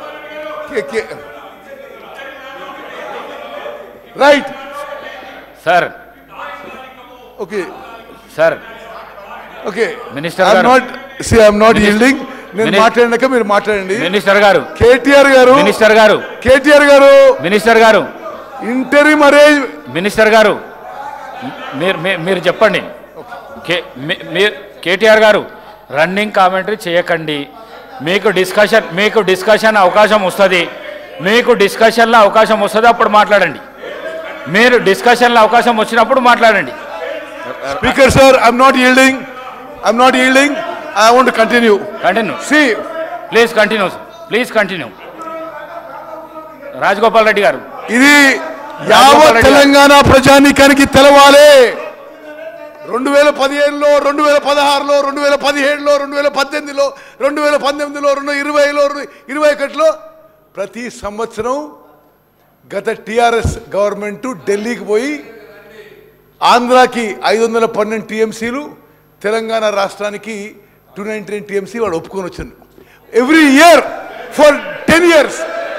Speaker 1: right
Speaker 2: sir.
Speaker 1: Okay
Speaker 2: sir
Speaker 1: okay
Speaker 2: minister
Speaker 1: I'm
Speaker 2: garu,
Speaker 1: not see I'm not yielding. నేను
Speaker 2: మిని-
Speaker 1: మాట్లాడినాక మీరు మాట్లాడండి.
Speaker 2: మినిస్టర్ గారు,
Speaker 1: కేటీఆర్ గారు
Speaker 2: మినిస్టర్ గారు,
Speaker 1: కేటీఆర్ గారు
Speaker 2: మినిస్టర్ గారు,
Speaker 1: ఇంటరిమ్ అరేంజ్
Speaker 2: మినిస్టర్ గారు, మీరు మీ- మీరు చెప్పండి. కే- మీ- మీరు కేటీఆర్ గారు రన్నింగ్ కామెంటరీ చేయకండి. మీకు డిస్కషన్ మీకు డిస్కషన్ అవకాశం వస్తుంది. మీకు డిస్కషన్లో అవకాశం వస్తుంది, అప్పుడు మాట్లాడండి. మీరు డిస్కషన్లో అవకాశం వచ్చినప్పుడు మాట్లాడండి.
Speaker 1: Speaker sir, I'm not yielding I'm not yielding I want to continue.
Speaker 2: Continue
Speaker 1: see
Speaker 2: please continue please continue. Rajagopal Reddy garu,
Speaker 1: ఇది యావత్ తెలంగాణ ప్రజానీకానికి తెలవాలి. రెండు వేల పదిహేనులో రెండు వేల పదహారులో రెండు వేల పదిహేడులో రెండు వేల పద్దెనిమిదిలో రెండు వేల పంతొమ్మిదిలో రెండు ఇరవైలో ఇరవై ఒకటిలో ప్రతి సంవత్సరం గత టిఆర్ఎస్ గవర్నమెంట్ ఢిల్లీకి పోయి ఆంధ్రాకి ఐదు వందల పన్నెండు టీఎంసీలు, తెలంగాణ రాష్ట్రానికి టూ నైన్టీ నైన్ టీఎంసీ వాళ్ళు ఒప్పుకొని వచ్చారు every year for ten years.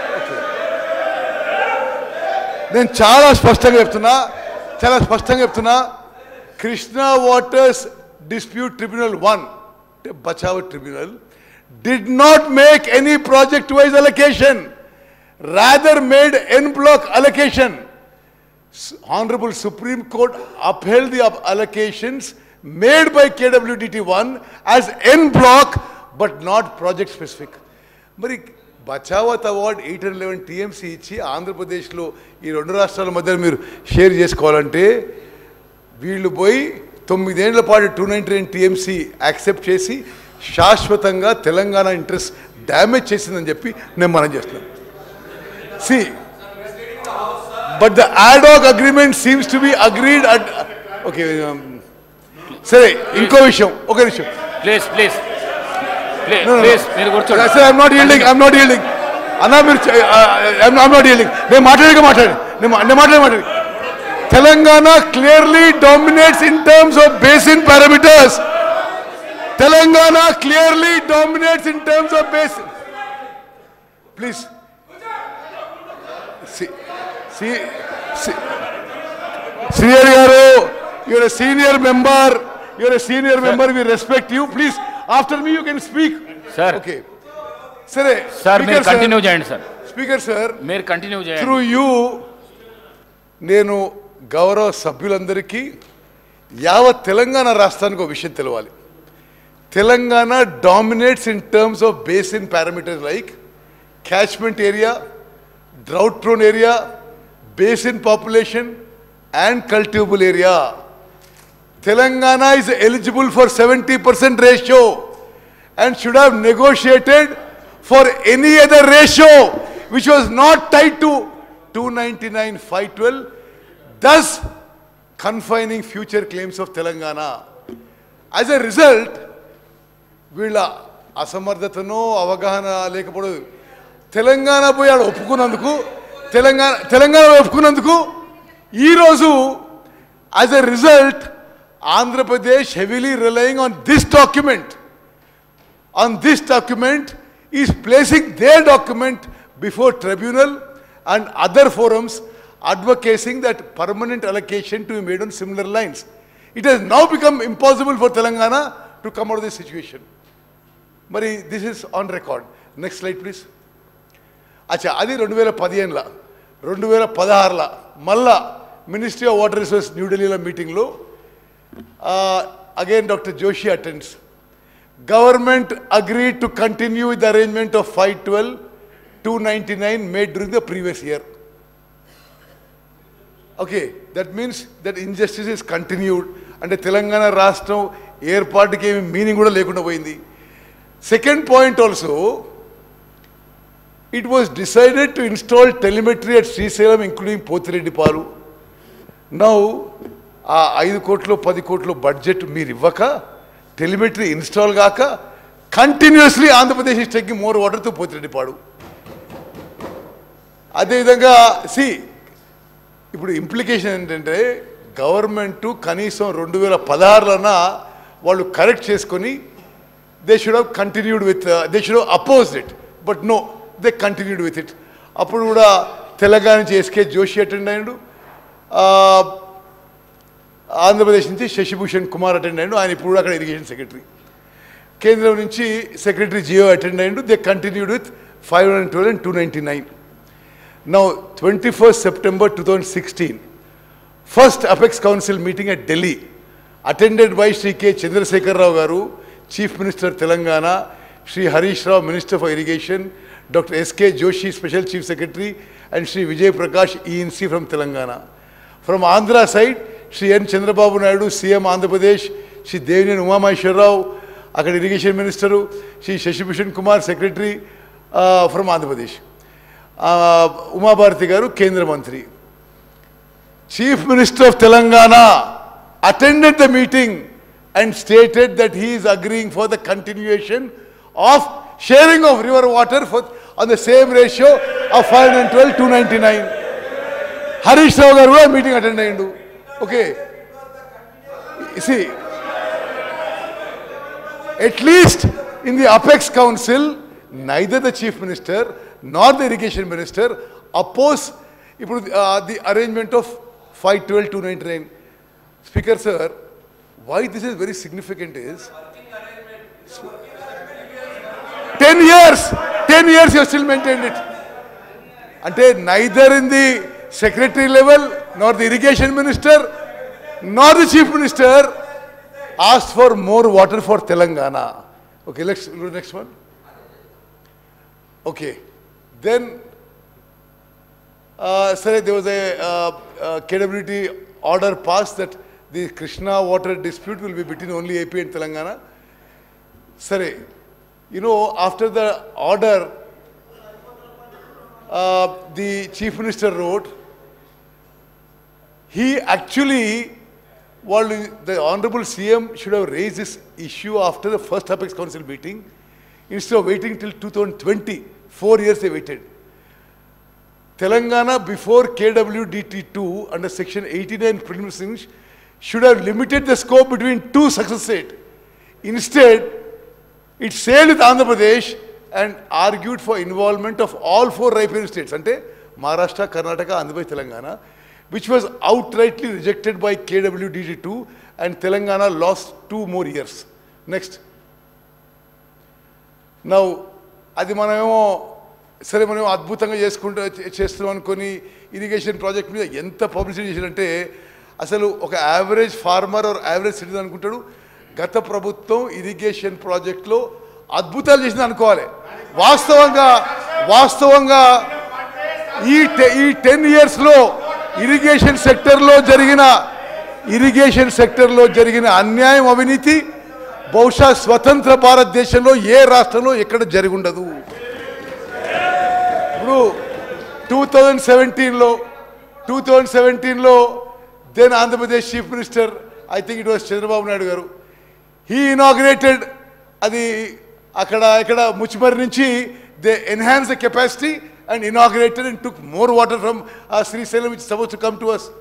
Speaker 1: నేను చాలా స్పష్టంగా చెప్తున్నా చాలా స్పష్టంగా చెప్తున్నా Krishna waters dispute tribunal one, Bachawat tribunal, did not make any project wise allocation, rather made en bloc allocation. Honorable Supreme Court upheld the allocations made by K W D T one as en bloc but not project specific. మరి Bachawat award eight hundred eleven TMC ఇచ్చి ఆంధ్రప్రదేశ్లో ఈ రెండు రాష్ట్రాల మధ్య మీరు share చేసుకోవాలంటే వీళ్ళు పోయి తొమ్మిదేళ్ల పాటు two ninety nine TMC accept చేసి శాశ్వతంగా తెలంగాణ ఇంట్రెస్ట్ డ్యామేజ్ చేసిందని చెప్పి నేను మనం చేస్తున్నాను. See but the ad hoc agreement seems to be agreed at okay. సరే, ఇంకో విషయం, ఒక విషయం
Speaker 2: ప్లీజ్ ప్లీజ్ ప్లీజ్ మీరు కూర్చోండి.
Speaker 1: Sir, I'm not yielding I'm not yielding అన్నా మీరు ఐఎమ్ నాట్ యీల్డింగ్. నేను మాట్లాడక మాట్లాడి నేను నేను మాట్లాడి మాట్లాడి Telangana clearly dominates in terms of basin parameters. Telangana clearly dominates in terms of basin. Please Srihari garu, you're a senior member you're a senior member we respect you. Please after me you can speak
Speaker 2: sir.
Speaker 1: Okay సరే
Speaker 2: sir మీరు continue చేయండి sir.
Speaker 1: Speaker sir,
Speaker 2: మీరు continue చేయండి.
Speaker 1: Through you నేను గౌరవ సభ్యులందరికీ యావత్ తెలంగాణ రాష్ట్రానికి ఒక విషయం తెలవాలి. Telangana dominates in terms of basin parameters like catchment area, drought prone area, basin population and cultivable area. Telangana is eligible for seventy percent ratio and should have negotiated for any other ratio which was not tied to two ninety-nine five twelve, thus confining future claims of Telangana. As a result, వీళ్ళ అసమర్థతను అవగాహన లేకపోవడం, తెలంగాణ పోయి ఆడ ఒప్పుకున్నందుకు తెలంగాణ తెలంగాణ ఒప్పుకున్నందుకు ఈరోజు as a result Andhra Pradesh heavily relying on this document on this document is placing their document before tribunal and other forums advocating that permanent allocation to be made on similar lines. It has now become impossible for Telangana to come out of this situation. Mari, this is on record. Next slide, please. Acha, adi రెండు వేల పదిహేను la, రెండు వేల పదహారు la, malla Ministry of Water Resources New Delhi la meeting lo, uh, again Doctor Joshi attends. Government agreed to continue with the arrangement of five twelve two ninety-nine made during the previous year. Okay, that means that injustice is continued. And Telangana Rashtra ఏర్పాటుకి ఏమి meaning కూడా లేకుండా పోయింది. Second point also, it was decided to install telemetry at Srisailam including Potireddipalu. Now, ఆ ఐదు కోట్లు పది కోట్లు budget మీరు ఇవ్వక టెలిమెట్రీ ఇన్స్టాల్ కాక continuously Andhra Pradesh is taking more water to Pothireddypadu. అదేవిధంగా సి ఇప్పుడు ఇంప్లికేషన్ ఏంటంటే గవర్నమెంట్ కనీసం రెండు వేల పదహారులోన వాళ్ళు కరెక్ట్ చేసుకొని they should have continued with they should have opposed it, but no they continued with it. అప్పుడు కూడా తెలంగాణ నుంచి ఎస్కే జోషి అటెండ్ అయ్యాడు, ఆంధ్రప్రదేశ్ నుంచి శశిభూషణ్ కుమార్ అటెండ్ అయ్యాడు, ఆయన ఇప్పుడు అక్కడ ఇరిగేషన్ సెక్రటరీ. కేంద్రం నుంచి సెక్రటరీ జియో అటెండ్ అయ్యాడు. They continued with five hundred twelve and two ninety nine. Now twenty first September two thousand sixteen first apex council meeting at Delhi attended by Shri K Chandrashekar Rao garu chief minister Telangana, Shri Harish Rao minister for irrigation, doctor SK Joshi special chief secretary and Shri Vijay Prakash ENC from Telangana. From Andhra side Shri N Chandrababu Naidu CM Andhra Pradesh, Shri Devineni Umamaheswararao అక్కడ irrigation minister, Shri Shashibhushan Kumar secretary from Andhra Pradesh, Uma Bharti garu కేంద్ర మంత్రి. Chief minister of Telangana attended the meeting and stated that he is agreeing for the continuation of sharing of river water for, on the same ratio of five hundred twelve two ninety-nine. Harish Rao garu meeting attend ayyindu. Okay, see, at least in the Apex Council neither the chief minister nor the irrigation minister oppose uh, the arrangement of five twelve two ninety-nine. Speaker sir, why this is very significant is ten years, ten years you have still maintained it. Ante neither in the secretary level nor the irrigation minister nor the chief minister asked for more water for Telangana. Okay, let's go to the next one. Okay, then uh, sir, there was a uh, uh, K W D order passed that the Krishna water dispute will be between only A P and Telangana. Sare, you know, after the order, uh, the chief minister wrote, he actually, well, the honorable C M should have raised this issue after the first Apex Council meeting, instead of waiting till two thousand twenty. Four years they waited. Telangana before K W D T two under section eighty-nine preliminaries should have limited the scope between two success states. Instead, it sailed with Andhra Pradesh and argued for involvement of all four riparian states, ante Maharashtra, Karnataka, Andhra Pradesh, Telangana, which was outrightly rejected by K W D T two and Telangana lost two more years. Next. Now, adi manamemo సరే మనం అద్భుతంగా చేసుకుంటూ చేస్తున్నాం అనుకొని irrigation project మీద ఎంత publicity చేశారంటే అసలు ఒక average farmer or average citizen అనుకుంటాడు గత ప్రభుత్వం ఇరిగేషన్ ప్రాజెక్ట్లో అద్భుతాలు చేసింది అనుకోవాలి. వాస్తవంగా వాస్తవంగా ఈ ఈ టెన్ ఇయర్స్లో ఇరిగేషన్ సెక్టర్లో జరిగిన ఇరిగేషన్ సెక్టర్లో జరిగిన అన్యాయం అవినీతి బహుశా స్వతంత్ర భారతదేశంలో ఏ రాష్ట్రంలో ఎక్కడ జరిగి ఉండదు. ఇప్పుడు టూ థౌజండ్ సెవెంటీన్లో టూ థౌజండ్ సెవెంటీన్లో then Andhra Pradesh chief minister I think it was Chandrababu Naidu garu he inaugurated అది అక్కడ ఇక్కడ ముచ్చిమరి నుంచి they enhance the capacity and inaugurated and took more water from Srisailam which suppose to come to us.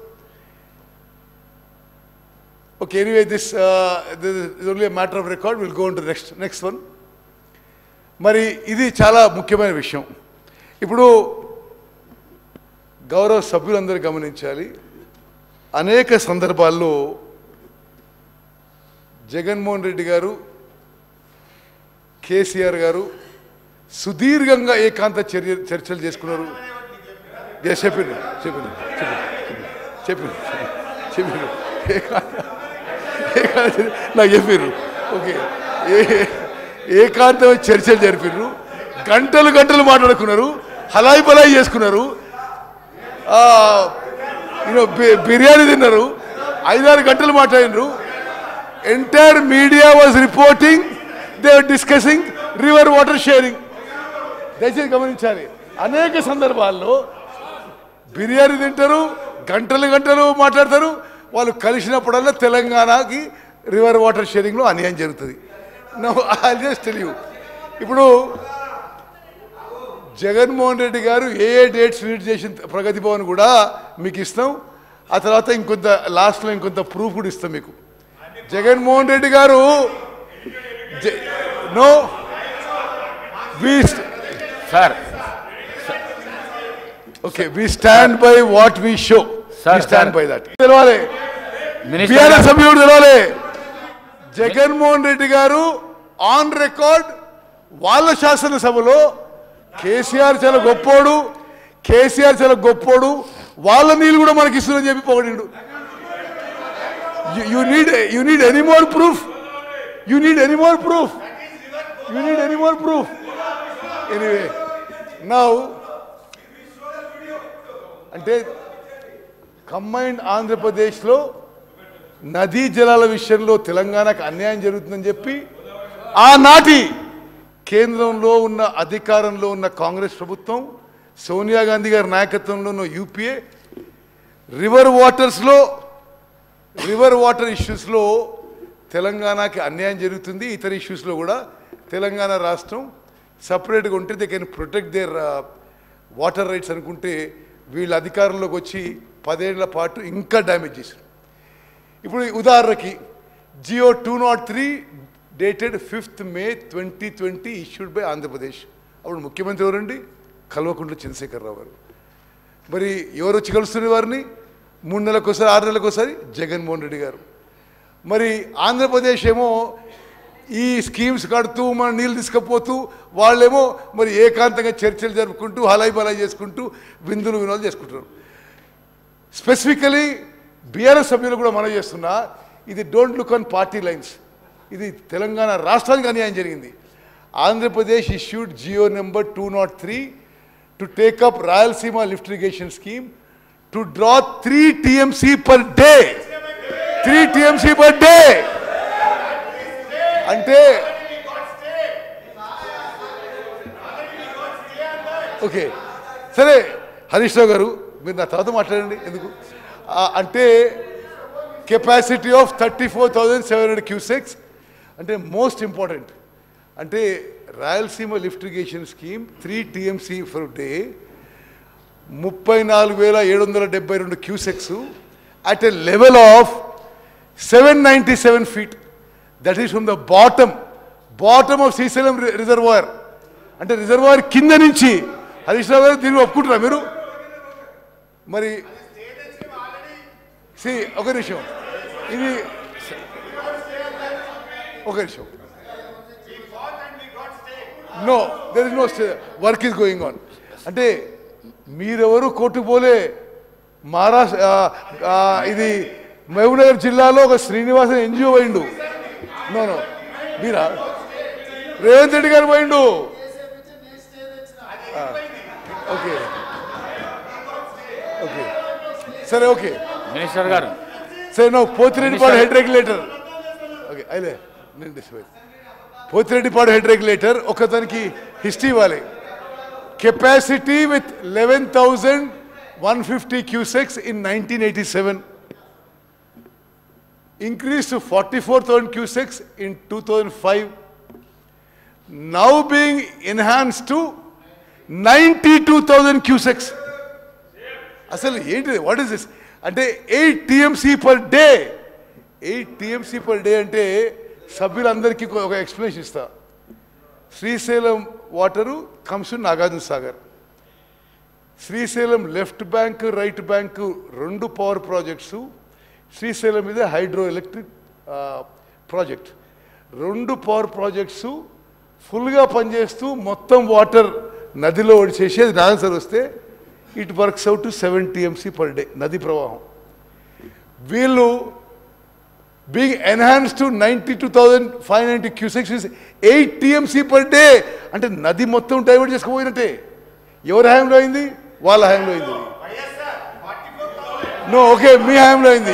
Speaker 1: Okay, anyway this is only a matter of record. Will go on to next next one. మరి ఇది చాలా ముఖ్యమైన విషయం. ఇప్పుడు గౌరవ సభ్యులందరూ గమనించాలి, అనేక సందర్భాల్లో జగన్మోహన్ రెడ్డి గారు, కేసీఆర్ గారు సుదీర్ఘంగా ఏకాంత చర్య చర్చలు చేసుకున్నారు. చెప్పారు చెప్పారు చెప్పారు చెప్పారు నాకు చెప్పారు. ఓకే, ఏకాంత చర్చలు జరిపారు, గంటలు గంటలు మాట్లాడుకున్నారు. హలాయి బలాయి చేసుకున్నారు, యూనో బిర్యానీ తిన్నారు, ఐదారు గంటలు మాట్లాడినారు. Entire media was reporting, they are discussing river water sharing. దయచేసి గమనించాలి, అనేక సందర్భాల్లో బిర్యానీ తింటారు, గంటలు గంటలు మాట్లాడతారు. వాళ్ళు కలిసినప్పుడల్లా తెలంగాణకి రివర్ వాటర్ షేరింగ్లో అన్యాయం జరుగుతుంది. No I just tell you, ఇప్పుడు జగన్మోహన్ రెడ్డి గారు ఏ ఏ డేట్స్ రీడ్ చేసిన ప్రగతి భవన్ కూడా మీకు ఇస్తాం. ఆ తర్వాత ఇంకొంత లాస్ట్లో ఇంకొంత ప్రూఫ్ కూడా ఇస్తాం మీకు. Jaganmohan Reddy garu no we
Speaker 2: sir
Speaker 1: okay we stand by what we show, we stand by that. తెలవాలి, బీఆర్ఎస్ సభ్యుడు తెలవాలి, జగన్మోహన్ రెడ్డి గారు ఆన్ రికార్డ్ వాళ్ళ శాసనసభలో కేసీఆర్ చాలా గొప్పోడు, కేసీఆర్ చాలా గొప్పోడు, వాళ్ళ నీళ్ళు కూడా మనకి ఇస్తుందని చెప్పి పొగడిండు. You need you need any more proof, you need any more proof, you need any more proof. Anyway now అంటే కంబైన్డ్ ఆంధ్రప్రదేశ్లో నదీ జలాల విషయంలో తెలంగాణకు అన్యాయం జరుగుతుందని చెప్పి ఆనాటి కేంద్రంలో ఉన్న అధికారంలో ఉన్న కాంగ్రెస్ ప్రభుత్వం, సోనియా గాంధీ గారి నాయకత్వంలో ఉన్న యూపీఏ రివర్ వాటర్స్లో రివర్ వాటర్ ఇష్యూస్లో తెలంగాణకి అన్యాయం జరుగుతుంది. ఇతర ఇష్యూస్లో కూడా తెలంగాణ రాష్ట్రం సపరేట్గా ఉంటే they can protect their water rights అనుకుంటే వీళ్ళ అధికారంలోకి వచ్చి పదేళ్ల పాటు ఇంకా డ్యామేజ్ చేశారు. ఇప్పుడు ఉదాహరణకి GO two nought three dated fifth May twenty twenty issued by Andhra Pradesh. అప్పుడు ముఖ్యమంత్రి ఎవరండి? కల్వకుంట్ల చంద్రశేఖరరావు గారు. మరి ఎవరు వచ్చి కలుస్తున్న వారిని? మూడు నెలలకు ఒకసారి, ఆరు నెలలకు ఒకసారి జగన్మోహన్ రెడ్డి గారు. మరి ఆంధ్రప్రదేశ్ ఏమో ఈ స్కీమ్స్ కడుతూ మన నీళ్ళు తీసుకుపోతూ, వాళ్ళేమో మరి ఏకాంతంగా చర్చలు జరుపుకుంటూ హలాయి బలాయి చేసుకుంటూ విందులు వినోదాలు చేసుకుంటున్నారు. స్పెసిఫికలీ బీఆర్ఎస్ సభ్యులు కూడా మనం చేస్తున్నా, ఇది don't look on party lines, ఇది తెలంగాణ రాష్ట్రానికి అన్యాయం జరిగింది. Andhra Pradesh issued GO number two nought three to take up Rayalaseema lift irrigation scheme to draw three TMC per day, three TMC per day. అంటే ఓకే సరే హరీష్ రావు గారు, మీరు నా తర్వాత మాట్లాడండి. ఎందుకు అంటే capacity of thirty four thousand seven hundred cusecs అంటే మోస్ట్ ఇంపార్టెంట్. అంటే Rayalaseema lift irrigation scheme three TMC for day, ముప్పై నాలుగు వేల ఏడు వందల డెబ్బై రెండు cusecs at a level of seven ninety seven feet. That is from the bottom bottom of Srisailam reservoir. అంటే రిజర్వాయర్ కింద నుంచి. హరీష్ రావు గారు దీన్ని ఒప్పుకుంటారా మీరు? మరి సి ఒక నిమిషం, ఇది ఒక నిమిషం. No there is no stay, work is going on. అంటే మీరెవరు కోర్టుకు పోలే. మహారాష్ట్ర ఇది మహబూబ్నగర్ జిల్లాలో ఒక శ్రీనివాసన్ ఎన్జిఓ పోయిండు. నో నో మీరా రేవంత్ రెడ్డి గారు పోయిండు. ఓకే ఓకే సరే ఓకే
Speaker 2: మినిస్టర్ గారు
Speaker 1: సరే no Pothireddypadu head regulator. Okay అయితే నేను డిస్ప్లే పోతిరెడ్డిపాడు హెడ్ రెగ్యులేటర్ ఒకదానికి హిస్టరీ ఇవ్వాలి. Capacity with eleven thousand one fifty cusecs in nineteen eighty seven, increased to forty-four thousand cusecks in two thousand five, now being enhanced to ninety-two thousand cusecks. అసలు ఏంటిది? What is this? అంటే eight TMC per day, eight TMC per day అంటే సభ్యులందరికీ ఒక explanation ఇస్తా. Srisailam water comes to Nagarjuna Sagar. Srisailam left bank right bank రెండు power projects, Srisailam మీద hydro electric project, రెండు పవర్ ప్రాజెక్ట్స్ ఫుల్గా పనిచేస్తూ మొత్తం వాటర్ నదిలో ఒడిచేసి అది ఆన్సర్ వస్తే it works out to seven TMC per day నది ప్రవాహం. వీళ్ళు being enhance to ninety two thousand five ninety cusecs eight TMC per day. అంటే నది మొత్తం డైవర్ట్ చేసుకుపోయినట్టే. ఎవరి హయాంలో అయింది? వాళ్ళ హయాంలో అయింది. నో ఓకే, మీ హయాంలో అయింది.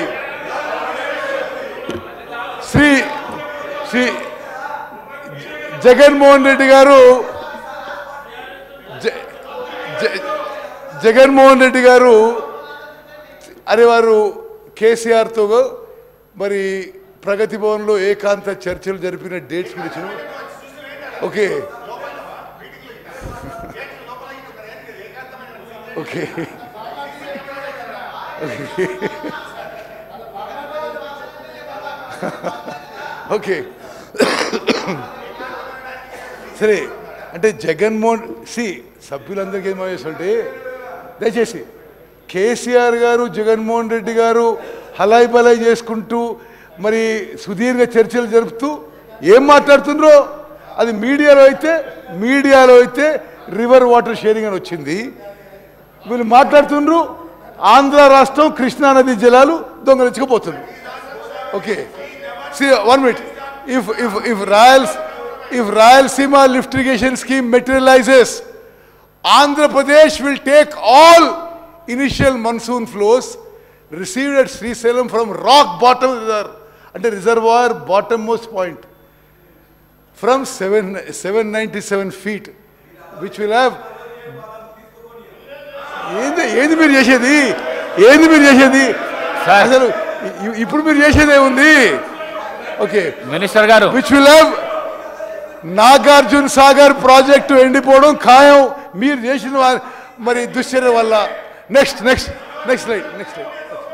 Speaker 1: శ్రీ శ్రీ జగన్మోహన్ రెడ్డి గారు జగన్మోహన్ రెడ్డి గారు అరే వారు కేసీఆర్తో మరి ప్రగతి భవన్లో ఏకాంత చర్చలు జరిపిన డేట్స్ గురించి ఓకే ఓకే ఓకే సరే, అంటే జగన్మోహన్ సి సభ్యులందరికీ ఏమో చేస్తుంటే దయచేసి కేసీఆర్ గారు జగన్మోహన్ రెడ్డి గారు హలాయి బలాయి చేసుకుంటూ మరి సుదీర్ఘ చర్చలు జరుపుతూ ఏం మాట్లాడుతుండ్రో అది మీడియాలో అయితే మీడియాలో అయితే రివర్ వాటర్ షేరింగ్ అని వచ్చింది. వీళ్ళు మాట్లాడుతుండ్రు ఆంధ్ర రాష్ట్రం కృష్ణానది జలాలు దొంగలించకపోతుంది. Okay see one minute if if if రాయల్స్ if Rayalaseema lift irrigation scheme materialises Andhra Pradesh will take all initial monsoon flows received at Srisailam from rock bottom reservoir and the reservoir bottommost point from seven ninety-seven feet, which will have. ఏంది ఏంది మీరు చేసేది ఏంది మీరు చేసేది అసలు ఇప్పుడు మీరు చేసేదే ఉంది. Okay
Speaker 2: minister garu,
Speaker 1: which will have Nagarjuna Sagar project ఎండిపోవడం ఖాయం మీరు చేసిన మరి దుశ్చర్య వల్ల. Next next next slide next slide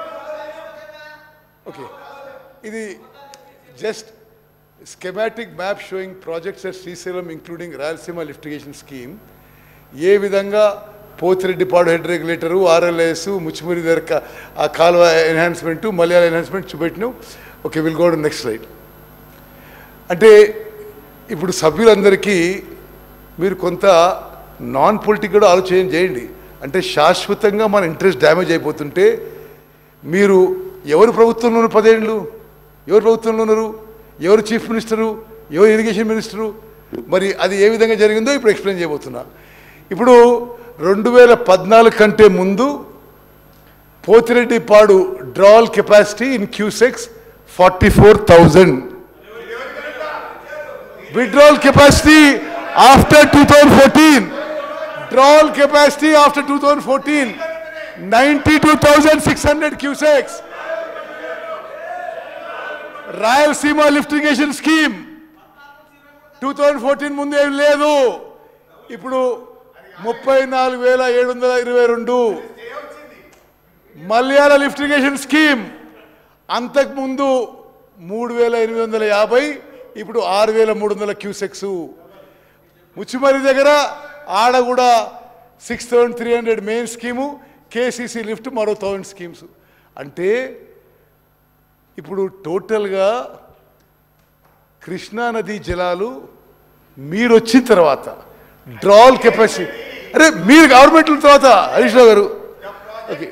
Speaker 1: okay ఇది just schematic map showing projects at Srisailam including Rayalaseema lift irrigation scheme. ఏ విధంగా Pothireddypadu head regulator RLS Muchumarri దగ్గర ఆ కాలువ ఎన్హాన్స్మెంటు మలయాళ ఎన్హాన్స్మెంట్ చూపెట్టినావు. Okay will go to next slide. అంటే ఇప్పుడు సభ్యులందరికీ మీరు కొంత నాన్ పొలిటికల్ ఆలోచన చేయండి. అంటే శాశ్వతంగా మన ఇంట్రెస్ట్ డ్యామేజ్ అయిపోతుంటే మీరు ఎవరు ప్రభుత్వంలో ఉన్నారు? పదేళ్ళు ఎవరు ప్రభుత్వంలో ఉన్నారు? ఎవరు చీఫ్ మినిస్టరు? ఎవరు ఇరిగేషన్ మినిస్టరు? మరి అది ఏ విధంగా జరిగిందో ఇప్పుడు ఎక్స్ప్లెయిన్ చేయబోతున్నా. ఇప్పుడు రెండు వేల పద్నాలుగు కంటే ముందు Pothireddypadu drawal capacity in cusecs forty four thousand. Withdrawal capacity after two thousand fourteen, drawal capacity after two thousand fourteen, ninety-two thousand six hundred cusecs. Rayalaseema lift irrigation scheme two thousand fourteen ముందు ఏం లేదు. ఇప్పుడు ముప్పై నాలుగు వేల ఏడు వందల ఇరవై రెండు. మలయాళ లిఫ్ట్ ఇరిగేషన్ స్కీమ్ అంతకుముందు మూడు వేల ఎనిమిది వందల యాభై ఇప్పుడు ఆరు వేల మూడు వందల క్యూసెక్స్. ముచ్చిమరి దగ్గర ఆడ కూడా six thousand three hundred main scheme, KCC lift మరో థౌజండ్ స్కీమ్స్. అంటే ఇప్పుడు టోటల్గా కృష్ణానది జలాలు మీరు వచ్చిన తర్వాత డ్రాల్ కెపాసిటీ అరే మీరు గవర్నమెంట్ తర్వాత హరీష్ రావు గారు ఓకే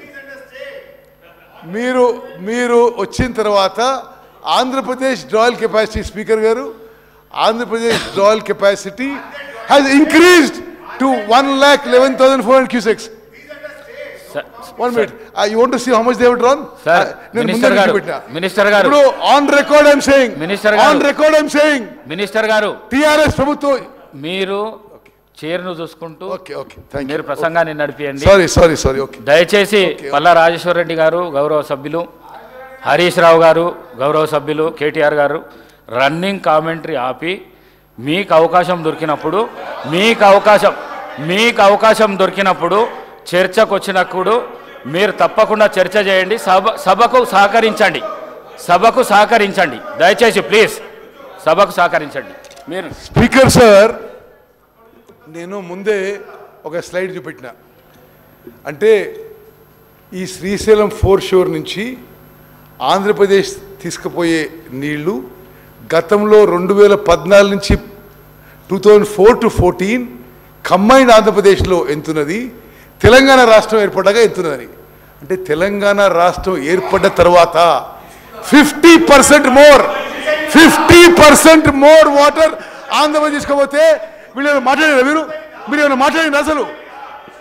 Speaker 1: మీరు మీరు వచ్చిన తర్వాత Andhra Pradesh drawal capacity speaker garu Andhra Pradesh drawal capacity has increased to one lakh eleven thousand four hundred cusecs. One minute. Uh, you want to see how much they have drawn?
Speaker 2: Sir, uh, Minister Garu. Minister Garu.
Speaker 1: Bro, on record I am saying.
Speaker 2: Minister Garu.
Speaker 1: On record I am saying.
Speaker 2: Minister Garu.
Speaker 1: T R S ప్రభుత్వం
Speaker 2: మీరు చైర్ను చూసుకుంటూ
Speaker 1: okay okay thank you
Speaker 2: మీరు ప్రసంగాన్ని నడిపియండి.
Speaker 1: Sorry sorry sorry okay
Speaker 2: దయచేసి పల్లా రాజేశ్వర రెడ్డి గారు గౌరవ సభ్యులు, హరీష్ రావు గారు గౌరవ సభ్యులు, కేటీఆర్ గారు రన్నింగ్ కామెంటరీ ఆపి మీకు అవకాశం దొరికినప్పుడు మీకు అవకాశం మీకు అవకాశం దొరికినప్పుడు చర్చకు వచ్చినప్పుడు మీరు తప్పకుండా చర్చ చేయండి. సభ సభకు సహకరించండి సభకు సహకరించండి దయచేసి ప్లీజ్ సభకు సహకరించండి. మీరు
Speaker 1: స్పీకర్ సార్ నేను ముందే ఒక స్లైడ్ చూపెట్టిన అంటే ఈ శ్రీశైలం ఫోర్ షోర్ నుంచి ఆంధ్రప్రదేశ్ తీసుకుపోయే నీళ్లు గతంలో రెండు వేల పద్నాలుగు నుంచి two thousand four to fourteen combined ఆంధ్రప్రదేశ్లో ఎంతున్నది, తెలంగాణ రాష్ట్రం ఏర్పడ్డాక ఎంతున్నదని. అంటే తెలంగాణ రాష్ట్రం ఏర్పడ్డ తర్వాత fifty percent more fifty percent more water Andhra Pradesh తీసుకపోతే వీళ్ళు ఏమైనా మాట్లాడారా? మీరు మీరు ఏమైనా మాట్లాడింది అసలు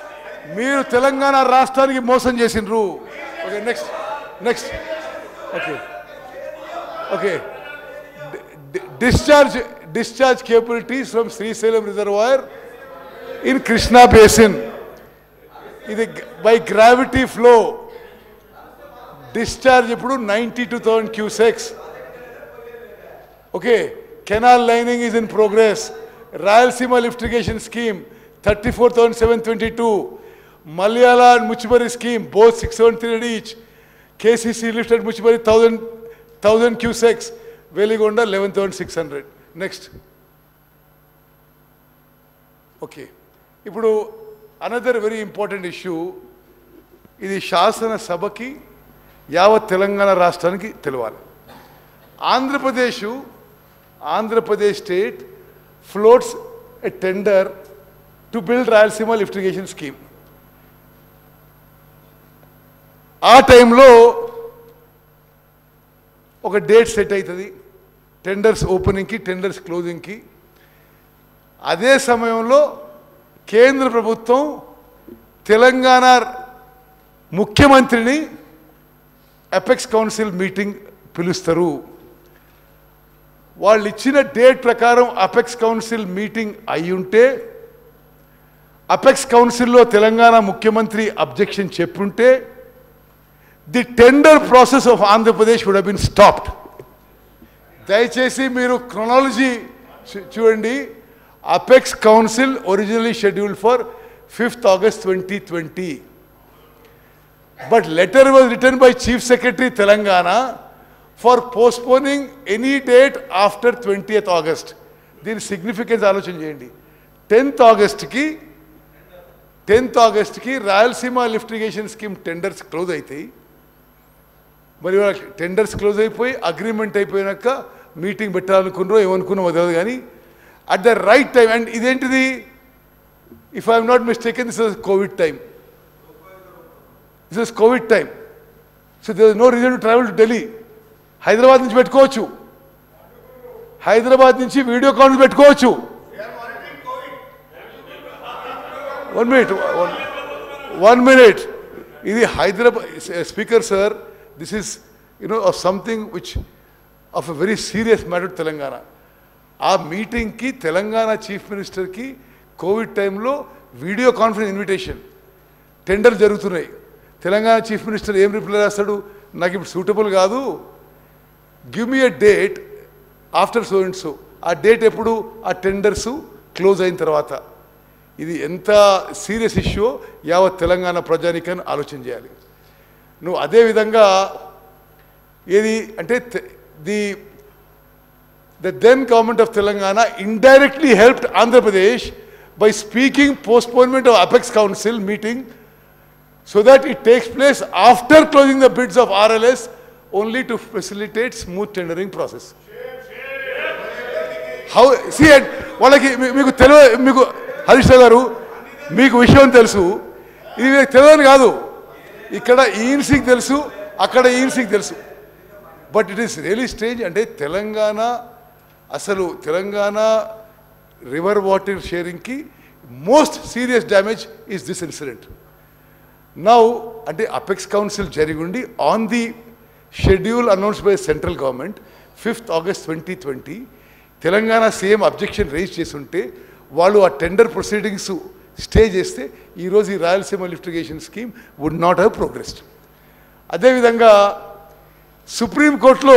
Speaker 1: మీరు తెలంగాణ రాష్ట్రానికి మోసం చేసిండ్రు. Okay next next okay okay discharge discharge capabilities from Srisailam reservoir in Krishna basin. ఇది బై గ్రావిటీ ఫ్లో డిశ్చార్జ్ ఇప్పుడు ninety two thousand cusecs. Okay canal lining is in progress. Rayalaseema lift irrigation scheme thirty four thousand seven twenty two. Malyala and Muchumarri scheme both six seven three each. KCC lift and Muchumarri thousand thousand cusecs. Veligonda eleven thousand six hundred. Next okay ఇప్పుడు another very important issue. ఇది శాసనసభకి యావత్ తెలంగాణ రాష్ట్రానికి తెలవాలి. Andhra Pradesh Andhra Pradesh state floats a tender to build Rayalaseema lift irrigation scheme. ఆ టైంలో ఒక date set అవుతుంది టెండర్స్ ఓపెనింగ్కి, టెండర్స్ క్లోజింగ్కి. అదే సమయంలో కేంద్ర ప్రభుత్వం తెలంగాణ ముఖ్యమంత్రిని అపెక్స్ కౌన్సిల్ మీటింగ్ పిలుస్తారు. వాళ్ళు ఇచ్చిన డేట్ ప్రకారం అపెక్స్ కౌన్సిల్ మీటింగ్ అయి ఉంటే, అపెక్స్ కౌన్సిల్లో తెలంగాణ ముఖ్యమంత్రి అబ్జెక్షన్ చెప్పుంటే, the tender process of Andhra Pradesh would have been stopped. దయచేసి మీరు క్రొనాలజీ చూడండి. Apex council originally scheduled for fifth August twenty twenty. But letter was written by Chief Secretary Telangana for postponing any date after twentieth August. దీని significance ఆలోచన చేయండి. Tenth ఆగస్ట్కి tenth ఆగస్ట్కి Rayalaseema lift irrigation scheme tenders close అవుతాయి. మరి tenders close అయిపోయి agreement అయిపోయినాక meeting పెట్టాలనుకున్నారో ఏమనుకున్నామో తెలియదు. కానీ at the right time, and ఇదేంటిది, if I'm not mistaken this is COVID time. This is COVID time. So there is no reason to travel to Delhi. Hyderabad నుంచి పెట్టుకోవచ్చు, హైదరాబాద్ నుంచి వీడియో కాన్ఫరెన్స్ పెట్టుకోవచ్చు. వన్ మినిట్ వన్ మినిట్ ఇది Hyderabad speaker sir, this is you know of something which of a very serious matter Telangana. ఆ మీటింగ్కి Telangana chief మినిస్టర్కి COVID టైంలో video conference invitation, tender జరుగుతున్నాయి. తెలంగాణ చీఫ్ మినిస్టర్ ఏం రిప్లై రాస్తాడు, నాకు ఇప్పుడు సూటబుల్ కాదు, give me a date after so and so. ఆ డేట్ ఎప్పుడు, ఆ టెండర్స్ క్లోజ్ అయిన తర్వాత. ఇది ఎంత సీరియస్ ఇష్యూ యావత్ తెలంగాణ ప్రజానికని ఆలోచన చేయాలి. నువ్వు అదేవిధంగా ఏది అంటే the the then government of Telangana indirectly helped Andhra Pradesh by speaking postponement of apex council meeting so that it takes place after closing the bids of R L S, only to facilitate smooth tendering process. How see it వాళ్ళకి మీకు తెలియ మీకు హరీష్ గారు మీకు విషయం తెలుసు, ఇది మీకు తెలియని కాదు. ఇక్కడ ఈఎన్సీకి తెలుసు, అక్కడ ఈఎన్సీకి తెలుసు. But it is really strange. అంటే తెలంగాణ అసలు తెలంగాణ రివర్ వాటర్ షేరింగ్కి most serious damage is this incident. Now అంటే అపెక్స్ కౌన్సిల్ జరిగి ఉండి on the schedule announced by central government fifth August twenty twenty Telangana CM objection raise చేసి ఉంటే వాళ్ళు ఆ టెండర్ ప్రొసీడింగ్స్ స్టే చేస్తే ఈరోజు ఈ Rayalaseema lift irrigation scheme would not have progressed. అదేవిధంగా సుప్రీంకోర్టులో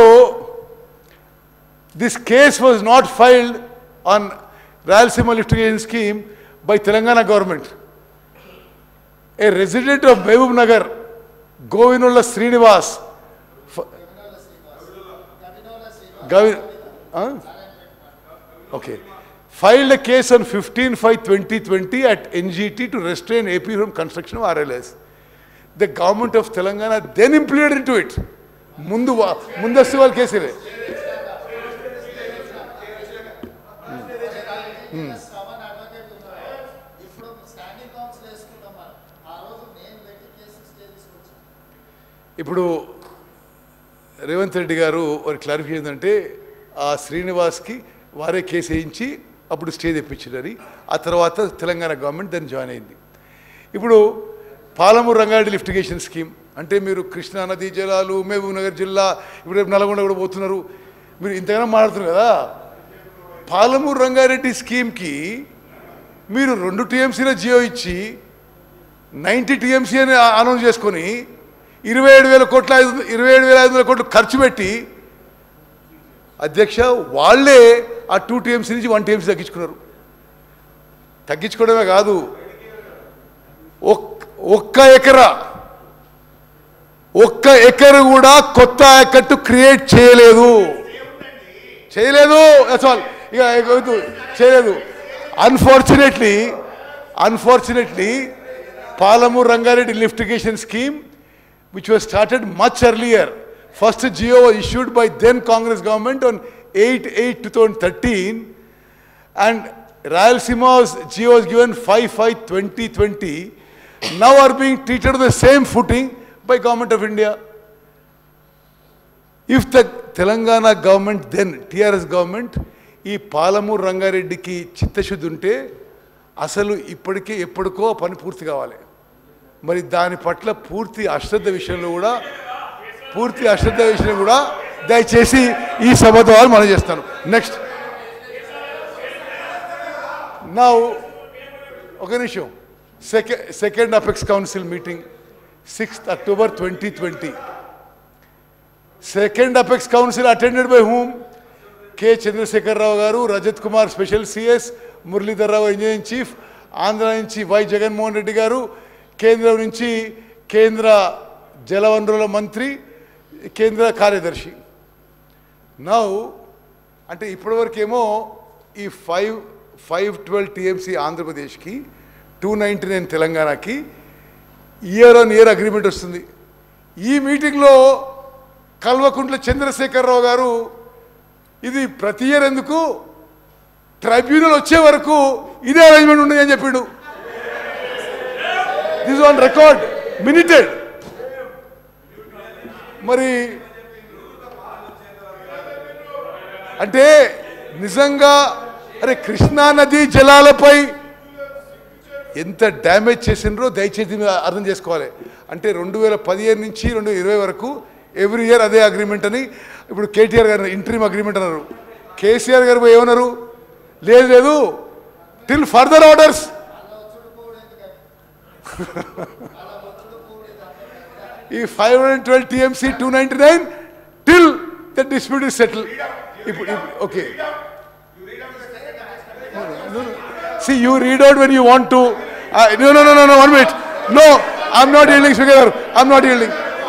Speaker 1: this case was not filed on Rayalaseema lift irrigation scheme by Telangana government. A resident of Mehboob Nagar, Govinulla Srinivas, Govin, huh? Okay, filed a case on fifteen five twenty twenty at N G T to restrain A P from construction of R L S. The government of Telangana then implemented into it. Mundu mundastu wal case ile. ఇప్పుడు రేవంత్ రెడ్డి గారు వారి clarification ఏంటంటే ఆ శ్రీనివాస్కి వారే case వేయించి అప్పుడు stay తెప్పించారని, ఆ తర్వాత తెలంగాణ గవర్నమెంట్ దాన్ని జాయిన్ అయింది. ఇప్పుడు పాలమూరు రంగారెడ్డి లిఫ్టిగేషన్ స్కీమ్ అంటే మీరు కృష్ణా నదీ జలాలు మహబూబ్ నగర్ జిల్లా ఇప్పుడు రేపు నల్గొండ కూడా పోతున్నారు, మీరు ఇంతగానో మాట్లాడుతున్నారు కదా. పాలమూరు రంగారెడ్డి స్కీమ్కి మీరు రెండు టీఎంసీల జియో ఇచ్చి నైంటీ టీఎంసీ అని అనౌన్స్ చేసుకొని ఇరవై ఏడు వేల కోట్ల ఐదు ఇరవై ఏడు వేల ఐదు వందల కోట్లు ఖర్చు పెట్టి అధ్యక్ష వాళ్ళే ఆ టూ టీఎంసీ నుంచి వన్ టీఎంసీ తగ్గించుకున్నారు. తగ్గించుకోవడమే కాదు, ఒక్క ఎకరా ఒక్క ఎకరు కూడా కొత్త ఆయకట్టు క్రియేట్ చేయలేదు చేయలేదు ఇక చేయలేదు. Unfortunately unfortunately Palamuru Rangareddy lift irrigation scheme which was started much earlier. First G O was issued by then Congress government on eight eight twenty thirteen and Rayalaseema's G O was given five five twenty twenty. Now are being treated on the same footing by Government of India. If the Telangana government then T R S government ఈ పాలమూరు రంగారెడ్డికి చిత్తశుద్ధి ఉంటే అసలు ఇప్పటికే ఎప్పటికో పని పూర్తి కావాలి. మరి దాని పట్ల పూర్తి అశ్రద్ధ విషయంలో కూడా పూర్తి అశ్రద్ధ విషయంలో కూడా దయచేసి ఈ సభ ద్వారా మనం చేస్తాను. నెక్స్ట్ నా ఒక నిమిషం second second apex council meeting sixth October twenty twenty second apex council attended by whom K Chandrashekar Rao garu, Rajat Kumar special CS, Muralidhar Rao engineering chief, Andhra నుంచి వై జగన్మోహన్ రెడ్డి గారు, కేంద్రం నుంచి కేంద్ర జలవనరుల మంత్రి, కేంద్ర కార్యదర్శి. నౌ అంటే ఇప్పటివరకేమో ఈ ఫైవ్ ఫైవ్ ట్వెల్వ్ టీఎంసీ ఆంధ్రప్రదేశ్కి, టూ నైంటీ నైన్ తెలంగాణకి ఇయర్ ఆన్ ఇయర్ అగ్రిమెంట్ వస్తుంది. ఈ మీటింగ్లో కల్వకుంట్ల చంద్రశేఖరరావు గారు ఇది ప్రతి ఇయర్ ఎందుకు ట్రైబ్యునల్ వచ్చే వరకు ఇదే అరేంజ్మెంట్ ఉండదు అని చెప్పిండు. This on record minuted. మరి అంటే నిజంగా అరే కృష్ణా నదీ జలాలపై ఎంత డ్యామేజ్ చేసినరో దయచేసి అర్థం చేసుకోవాలి. అంటే రెండు వేల పదిహేను నుంచి రెండు వేల ఇరవై వరకు ఎవ్రీ ఇయర్ అదే అగ్రిమెంట్ అని ఇప్పుడు కేటీఆర్ గారు ఇంటరీమ్ అగ్రిమెంట్ అన్నారు. కేసీఆర్ గారు ఏమన్నారు, లేదు లేదు టిల్ ఫర్దర్ ఆర్డర్స్. ఈ five hundred twelve TMC two ninety nine till the dispute is settle. ఇప్పుడు okay see you read out when you want to. uh, no no no no no one minute. No, I'm not yielding, Speaker. I'm not yielding.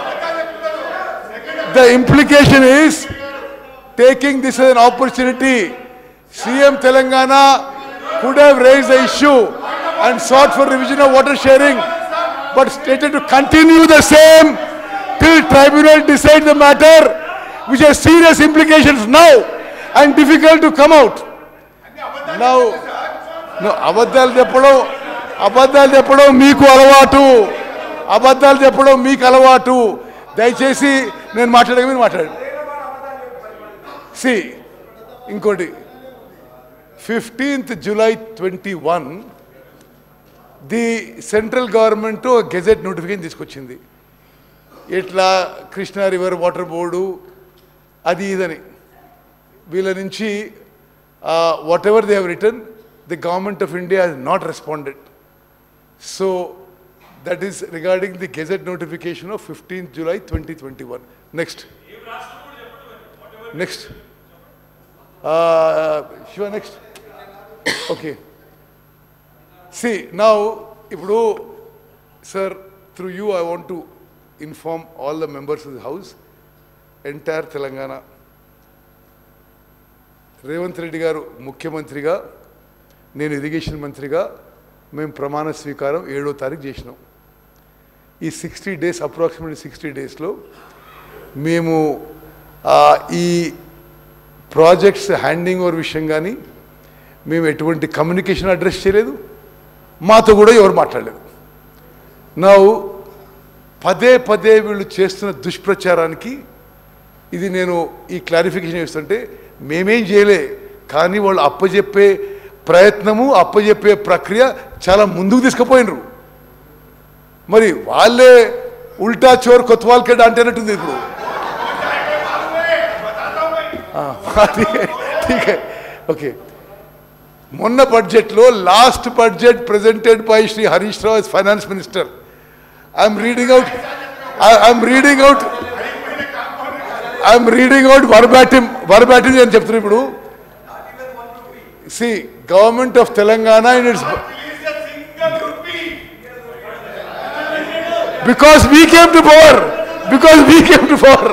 Speaker 1: The implication is taking this as an opportunity. C M Telangana could have raised the issue and sought for revision of water sharing, but stated to continue the same till tribunal decide the matter, which has serious implications now and difficult to come out. Now no, అబద్ధాలు చెప్పడం అబద్ధాలు చెప్పడం మీకు అలవాటు అబద్ధాలు చెప్పడం మీకు అలవాటు దయచేసి నేను మాట్లాడక మీరు మాట్లాడండి. సి ఇంకోటి fifteenth July twenty one the central government gazette notification తీసుకొచ్చింది. ఇట్లా కృష్ణా రివర్ వాటర్ బోర్డు అది ఇదని వీళ్ళ నుంచి whatever they have return the government of India has not responded. So that is regarding the gazette notification of fifteenth July twenty twenty-one. Next. Next. Uh, Shiva, next. Okay. See, now, Ippudu, sir, through you I want to inform all the members of the House, entire Telangana. Revanth Reddy garu Mukhyamantri నేను irrigation మంత్రిగా మేము ప్రమాణ స్వీకారం ఏడో తారీఖు చేసినాం. ఈ sixty days approximately sixty డేస్లో మేము ఈ ప్రాజెక్ట్స్ హ్యాండింగ్ ఓవర్ విషయం కానీ మేము ఎటువంటి కమ్యూనికేషన్ అడ్రస్ చేయలేదు, మాతో కూడా ఎవరు మాట్లాడలేదు. నా పదే పదే వీళ్ళు చేస్తున్న దుష్ప్రచారానికి ఇది నేను ఈ క్లారిఫికేషన్ చేస్తుంటే మేమేం చేయలే, కానీ వాళ్ళు అప్పచెప్పే ప్రయత్నము అప్పచెప్పే ప్రక్రియ చాలా ముందుకు తీసుకుపోయినరు. మరి వాళ్ళే ఉల్టా చోర్ కొత్వాల్కేడ్ అంటేనట్టుంది ఇప్పుడు. ఓకే, మొన్న బడ్జెట్లో last budget presented by Shri Harish Rao as finance minister. I'm reading out I'm reading out I'm reading out verbatim verbatim అని చెప్తున్నా ఇప్పుడు. See government of Telangana in its because we came to power because we came to power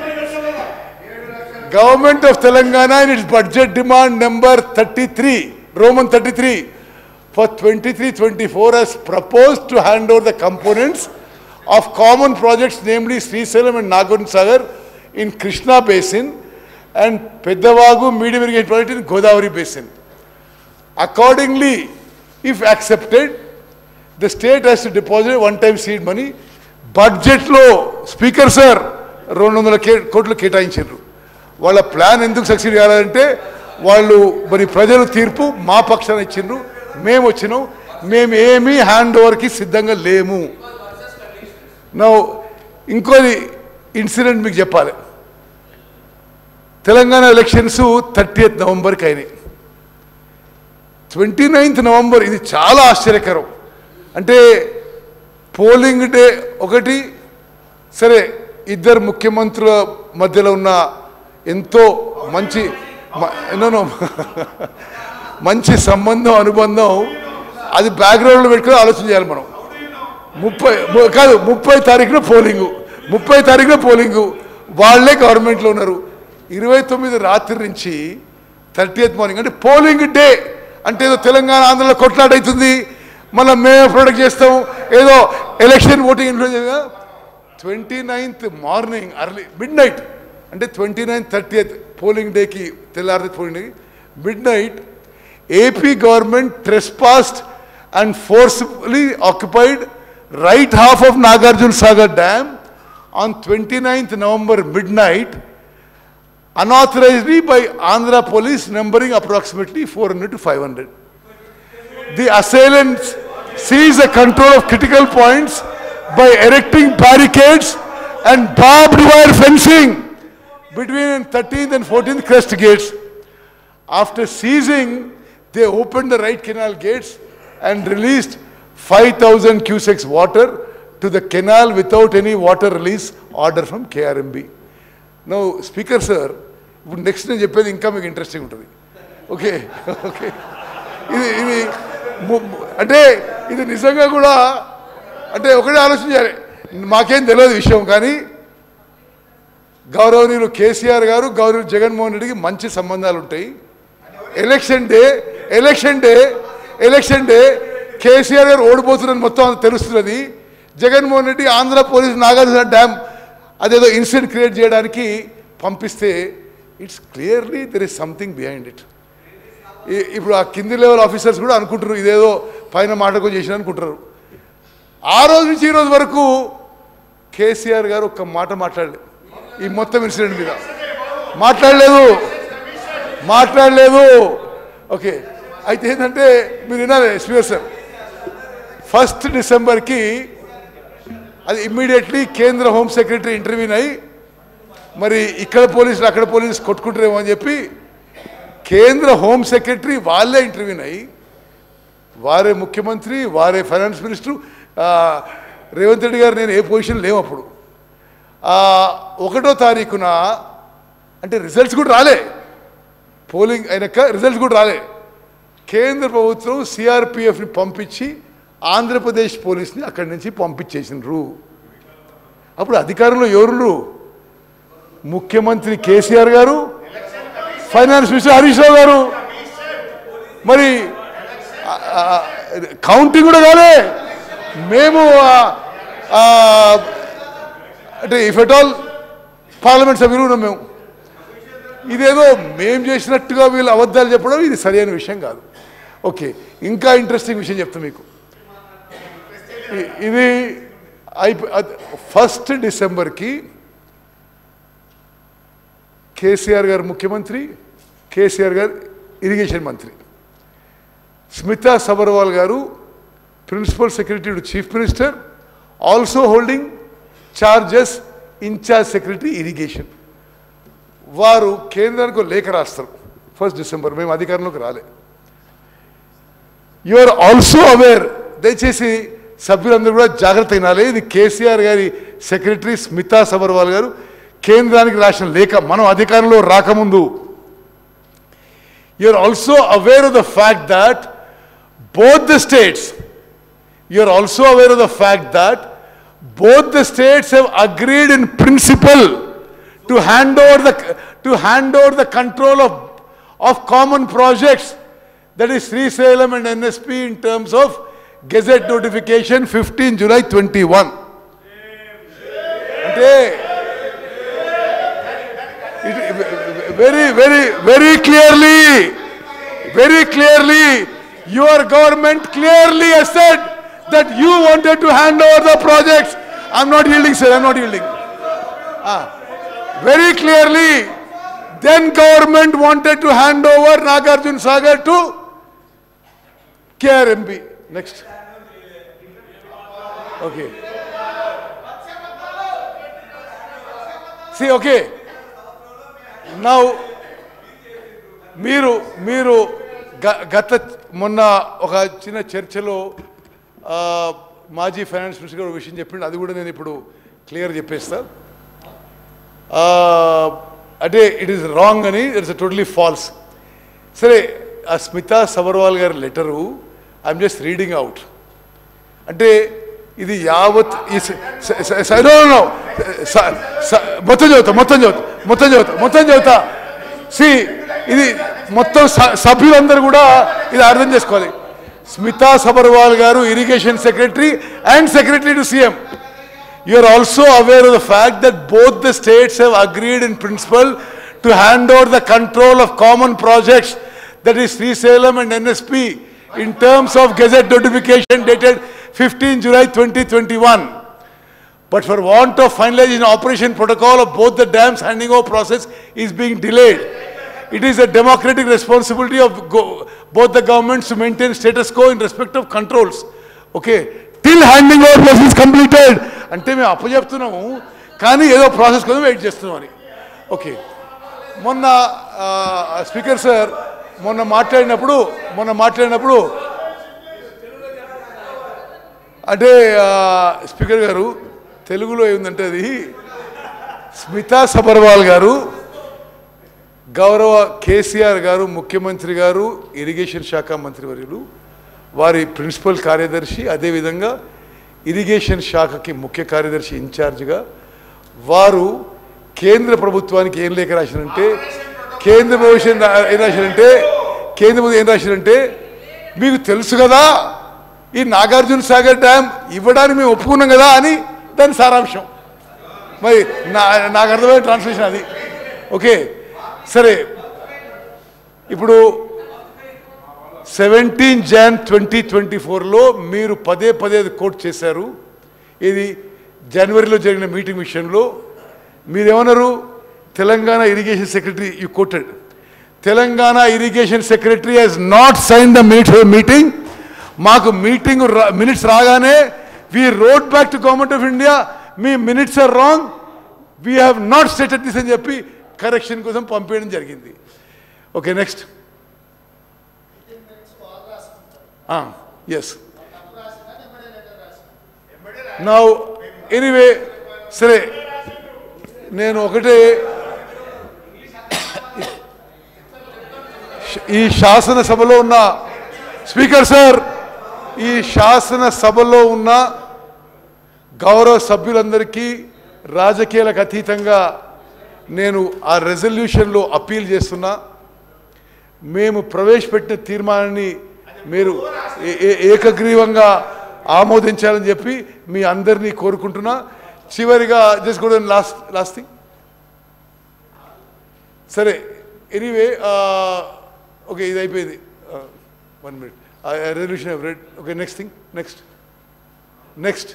Speaker 1: Government of Telangana in its budget demand number thirty-three, Roman thirty-three, for twenty-three twenty-four has proposed to hand over the components of common projects, namely Srisalam and Nagarjuna Sagar in Krishna Basin and Peddavagu medium irrigation project in Godavari Basin. Accordingly, if accepted, the state has to deposit one-time seed money. Budget lo, Speaker sir, రెండు వందల కోట్లు కేటాయించారు. వాళ్ళ plan ఎందుకు succeed కావాలంటే వాళ్ళు మరి ప్రజలు తీర్పు మా పక్షాన ఇచ్చిండ్రు, మేము వచ్చినాం, మేము ఏమీ హ్యాండ్ ఓవర్కి సిద్ధంగా లేము. నా ఇంకోది ఇన్సిడెంట్ మీకు చెప్పాలి. తెలంగాణ ఎలక్షన్స్ థర్టీయత్ నవంబర్కి అయినాయి. ట్వంటీ నైన్త్ నవంబర్ ఇది చాలా ఆశ్చర్యకరం. అంటే పోలింగ్ డే ఒకటి, సరే ఇద్దరు ముఖ్యమంత్రుల మధ్యలో ఉన్న ఎంతో మంచి ఎన్నో మంచి సంబంధం అనుబంధం అది బ్యాక్గ్రౌండ్లో పెట్టుకుని ఆలోచన చేయాలి మనం. ముప్పై కాదు ముప్పై తారీఖున పోలింగు ముప్పై తారీఖున పోలింగు వాళ్ళే గవర్నమెంట్లో ఉన్నారు. ఇరవై తొమ్మిది రాత్రి నుంచి థర్టీయత్ మార్నింగ్ అంటే పోలింగ్ డే అంటే ఏదో తెలంగాణ ఆంధ్రలో కొట్లాట అవుతుంది, మళ్ళీ మేము ప్రొడక్ట్ చేస్తాం, ఏదో election voting influence. Twenty ninth morning early midnight అంటే ట్వంటీ నైన్త్ థర్టీయత్ పోలింగ్ డేకి తెల్లారి పోలింగ్ డేకి midnight AP government trespassed and forcefully occupied right half of Nagarjuna Sagar dam on twenty ninth November midnight unauthorizedly by Andhra police numbering approximately four hundred to five hundred. The assailants seized the control of critical points by erecting barricades and barbed wire fencing between thirteenth and fourteenth crest gates. After seizing, they opened the right canal gates and released five thousand cusecs water to the canal without any water release order from K R M B. Now, Speaker sir, ఇప్పుడు next నేను చెప్పేది ఇంకా మీకు interesting ఉంటుంది. Okay okay ఇది ఇది అంటే ఇది నిజంగా కూడా అంటే ఒకటే ఆలోచన చేయాలి. మాకేం తెలియదు విషయం, కానీ గౌరవనీయులు కేసీఆర్ గారు గౌరవనీయులు జగన్మోహన్ రెడ్డికి మంచి సంబంధాలు ఉంటాయి. Election day election day election day KCR garu ఓడిపోతున్నారని మొత్తం తెలుస్తున్నది. జగన్మోహన్ రెడ్డి ఆంధ్ర పోలీస్ నాగార్జున డ్యామ్ అదేదో ఇన్సిడెంట్ క్రియేట్ చేయడానికి పంపిస్తే it's clearly there is something behind it. ఇప్పుడు ఆ కింది లెవెల్ ఆఫీసర్స్ కూడా అనుకుంటారు ఇదేదో పైన మాటకు చేసిన అనుకుంటారు. ఆ రోజు నుంచి ఈ రోజు వరకు కేసీఆర్ గారు ఒక్క మాట మాట్లాడలేదు ఈ మొత్తం ఇన్సిడెంట్ మీద, మాట్లాడలేదు మాట్లాడలేదు ఓకే అయితే ఏంటంటే మీరు వినాలి ఎస్పీఆర్ సార్, ఫస్ట్ డిసెంబర్కి అది ఇమ్మీడియట్లీ కేంద్ర హోమ్ సెక్రటరీ ఇంటర్వ్యూన్ అయ్యి మరి ఇక్కడ పోలీసులు అక్కడ పోలీసు కొట్టుకుంటారేమో అని చెప్పి కేంద్ర హోమ్ సెక్రటరీ వాళ్ళే ఇంటర్వ్యూన్ అయ్యి వారే ముఖ్యమంత్రి వారే ఫైనాన్స్ మినిస్టరు రేవంత్ రెడ్డి గారు నేను ఏ పొజిషన్ లేవు అప్పుడు ఒకటో తారీఖున అంటే రిజల్ట్స్ కూడా రాలే, పోలింగ్ అయినాక రిజల్ట్స్ కూడా రాలే. కేంద్ర ప్రభుత్వం సిఆర్పిఎఫ్ని పంపించి ఆంధ్రప్రదేశ్ పోలీస్ని అక్కడి నుంచి పంపించేసినారు. అప్పుడు అధికారంలో ఎవరు? ముఖ్యమంత్రి కేసీఆర్ గారు, ఫైనాన్స్ మినిస్టర్ హరీష్ రావు గారు. మరి కౌంటింగ్ కూడా కాలే. మేము అంటే ఇఫ్ ఎట్ ఆల్ పార్లమెంట్ సభ్యులు ఉన్నాం మేము. ఇదేదో మేము చేసినట్టుగా వీళ్ళు అబద్ధాలు చెప్పడం ఇది సరైన విషయం కాదు. ఓకే, ఇంకా ఇంట్రెస్టింగ్ విషయం చెప్తాను మీకు. ఇది అయిపో ఫస్ట్ డిసెంబర్కి కేసీఆర్ గారు ముఖ్యమంత్రి, కేసీఆర్ గారు ఇరిగేషన్ మంత్రి, Smita Sabharwal garu principal secretary to chief minister, also holding charges incharge secretary irrigation. వారు కేంద్రానికి లేఖ రాస్తారు ఫస్ట్ డిసెంబర్, మేము అధికారంలోకి రాలే. యు ఆర్ ఆల్సో అవేర్, దయచేసి సభ్యులందరూ కూడా జాగ్రత్త అయినాలి. ఇది కేసీఆర్ గారి సెక్రటరీ స్మితా సబర్వాల్ గారు కేంద్రానికి రాసిన లేఖ, మనం అధికారంలో రాకముందు. You are also aware of the fact that both the states, you are also aware of the fact that both the states have agreed in principle to hand over the to hand over the control of of common projects, that is Srisailam and N S P, in terms of Gazette notification fifteenth July twenty-one. Ante very very very clearly very clearly your government clearly has said that you wanted to hand over the projects. I'm not yielding, sir, I'm not yielding. Ah, very clearly, then government wanted to hand over Nagarjuna Sagar to K R M P. Next. Okay. See, okay. Now, మీరు మీరు గత మొన్న ఒక చిన్న చర్చలో మాజీ finance minister గారు విషయం చెప్పిండు, అది కూడా నేను ఇప్పుడు క్లియర్ చెప్పేస్తా. అంటే ఇట్ ఈస్ రాంగ్ అని, ఇట్స్ టోటలీ ఫాల్స్. సరే, ఆ స్మితా సబర్వాల్ గారి letter I'm just reading out. అంటే ఇది యావత్ మొత్తం చదువుతా మొత్తం చదువుతా మొత్తం చదువుతా మొత్తం చదువుతా సి ఇది మొత్తం సభ్యులందరూ కూడా ఇది అర్థం చేసుకోవాలి. Smita Sabharwal garu irrigation secretary and secretary to CM. You are also aware of the fact that both the states have agreed in principle to hand over the control of common projects, that is Srisailam and N S P, in terms of Gazette notification dated fifteenth July twenty twenty-one. But for want of finalization operation protocol of both the dams handing over process is being delayed. It is a democratic responsibility of go, both the governments to maintain status quo in respect of controls. Okay, till handing over process is completed. అంటే మేము అప్పచెప్తున్నాము కానీ ఏదో process కోసం wait చేస్తున్నాం అని. Okay, మొన్న speaker sir మొన్న మాట్లాడినప్పుడు మొన్న మాట్లాడినప్పుడు అంటే స్పీకర్ గారు తెలుగులో ఏముందంటే, అది స్మితా సబర్వాల్ గారు గౌరవ కేసీఆర్ గారు ముఖ్యమంత్రి గారు ఇరిగేషన్ శాఖ మంత్రివర్యులు వారి ప్రిన్సిపల్ కార్యదర్శి, అదేవిధంగా ఇరిగేషన్ శాఖకి ముఖ్య కార్యదర్శి ఇన్ఛార్జిగా వారు కేంద్ర ప్రభుత్వానికి ఏం లేఖ రాశారంటే, కేంద్ర ప్రభుత్వం ఏం రాశారంటే కేంద్ర ప్రభుత్వం ఏం రాశారంటే మీకు తెలుసు కదా ఈ నాగార్జున సాగర్ డ్యామ్ ఇవ్వడానికి మేము ఒప్పుకున్నాం కదా అని దాని సారాంశం. మరి నా నాకు అర్థమైన ట్రాన్స్లేషన్ అది. ఓకే, సరే, ఇప్పుడు సెవెంటీన్ జాన్ ట్వంటీ ట్వంటీ ఫోర్లో మీరు పదే పదే కోట్ చేశారు. ఇది జనవరిలో జరిగిన మీటింగ్ విషయంలో మీరేమన్నారు, Telangana irrigation secretary, you quoted, Telangana irrigation secretary he's not sign the minutes meeting. మాకు మీటింగ్ మినిట్స్ రాగానే we wrote back to government of India, మీ minutes are wrong, we have not stated this అని చెప్పి కరెక్షన్ కోసం పంపించడం జరిగింది. Okay, next. Yes, now anyway, సరే, నేను ఒకటే ఈ శాసనసభలో ఉన్న స్పీకర్ సార్, ఈ శాసనసభలో ఉన్న గౌరవ సభ్యులందరికీ రాజకీయాలకు అతీతంగా నేను ఆ రెజల్యూషన్లో అప్పీల్ చేస్తున్నా. మేము ప్రవేశపెట్టిన తీర్మానాన్ని మీరు ఏకగ్రీవంగా ఆమోదించాలని చెప్పి మీ అందరినీ కోరుకుంటున్నా. చివరిగా జస్ట్ కూడా లాస్ట్ లాస్ట్ థింగ్, సరే, ఎనీవే, ఓకే, ఇది అయిపోయింది. One minute, resolution I read. Okay, next thing, next next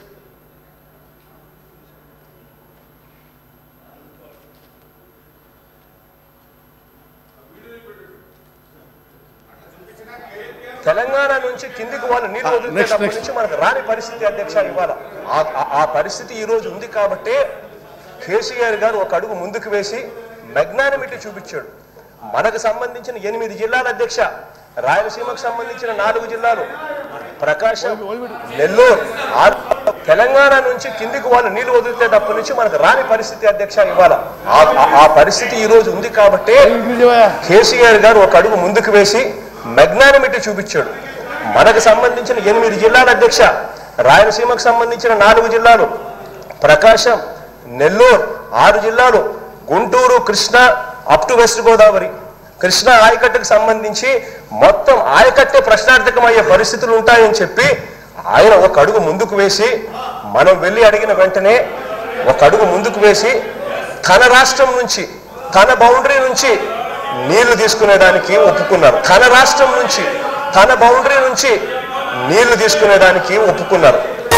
Speaker 3: Telangana నుంచి కిందికి వాళ్ళు నీరు వదిలినప్పటి నుంచి మనకు రాని పరిస్థితి అధ్యక్ష. ఇవాళ ఆ పరిస్థితి ఈ రోజు ఉంది కాబట్టి కేసీఆర్ గారు ఒక అడుగు ముందుకు వేసి మెగ్నానిమిటీ చూపించాడు. మనకు సంబంధించిన ఎనిమిది జిల్లాల అధ్యక్ష, రాయలసీమకు సంబంధించిన నాలుగు జిల్లాలు, ప్రకాశం, నెల్లూరు, తెలంగాణ నుంచి కిందికి వాళ్ళు నీళ్లు వదిలితే తప్ప నుంచి మనకు రాని పరిస్థితి అధ్యక్ష ఇవాళ. ఆ పరిస్థితి ఈ రోజు ఉంది కాబట్టి కేసీఆర్ గారు ఒక అడుగు ముందుకు వేసి మెగ్నానిమిటీ చూపించాడు. మనకు సంబంధించిన ఎనిమిది జిల్లాల అధ్యక్ష, రాయలసీమకు సంబంధించిన నాలుగు జిల్లాలు, ప్రకాశం, నెల్లూరు, ఆరు జిల్లాలు, Guntur, Krishna up to west Godavari, Krishna ఆయకట్టుకు సంబంధించి మొత్తం ఆయకట్టే ప్రశ్నార్థకమయ్యే పరిస్థితులు ఉంటాయని చెప్పి ఆయన ఒక అడుగు ముందుకు వేసి, మనం వెళ్ళి అడిగిన వెంటనే ఒక అడుగు ముందుకు వేసి తన రాష్ట్రం నుంచి, తన బౌండరీ నుంచి నీళ్లు తీసుకునేదానికి ఒప్పుకున్నారు. తన రాష్ట్రం నుంచి, తన బౌండరీ నుంచి నీళ్లు తీసుకునేదానికి ఒప్పుకున్నారు.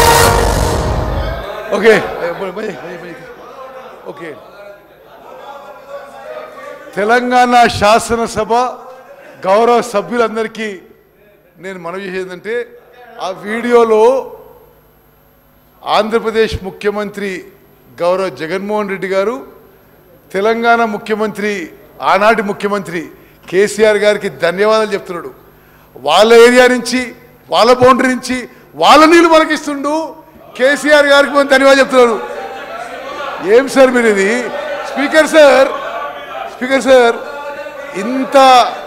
Speaker 1: ఓకే ఓకే తెలంగాణ శాసనసభ గౌరవ సభ్యులందరికీ నేను మనవి చేసేదంటే, ఆ వీడియోలో ఆంధ్రప్రదేశ్ ముఖ్యమంత్రి గౌరవ జగన్మోహన్ రెడ్డి గారు తెలంగాణ ముఖ్యమంత్రి, ఆనాటి ముఖ్యమంత్రి కేసీఆర్ గారికి ధన్యవాదాలు చెప్తున్నాడు. వాళ్ళ ఏరియా నుంచి, వాళ్ళ బౌండరీ నుంచి వాళ్ళ నీళ్ళు మనకిస్తుండు, కేసీఆర్ గారికి మనం ధన్యవాదాలు చెప్తున్నారు. ఏం సార్ మీరు ఇది? స్పీకర్ సార్, స్పీకర్ సార్, ఇంత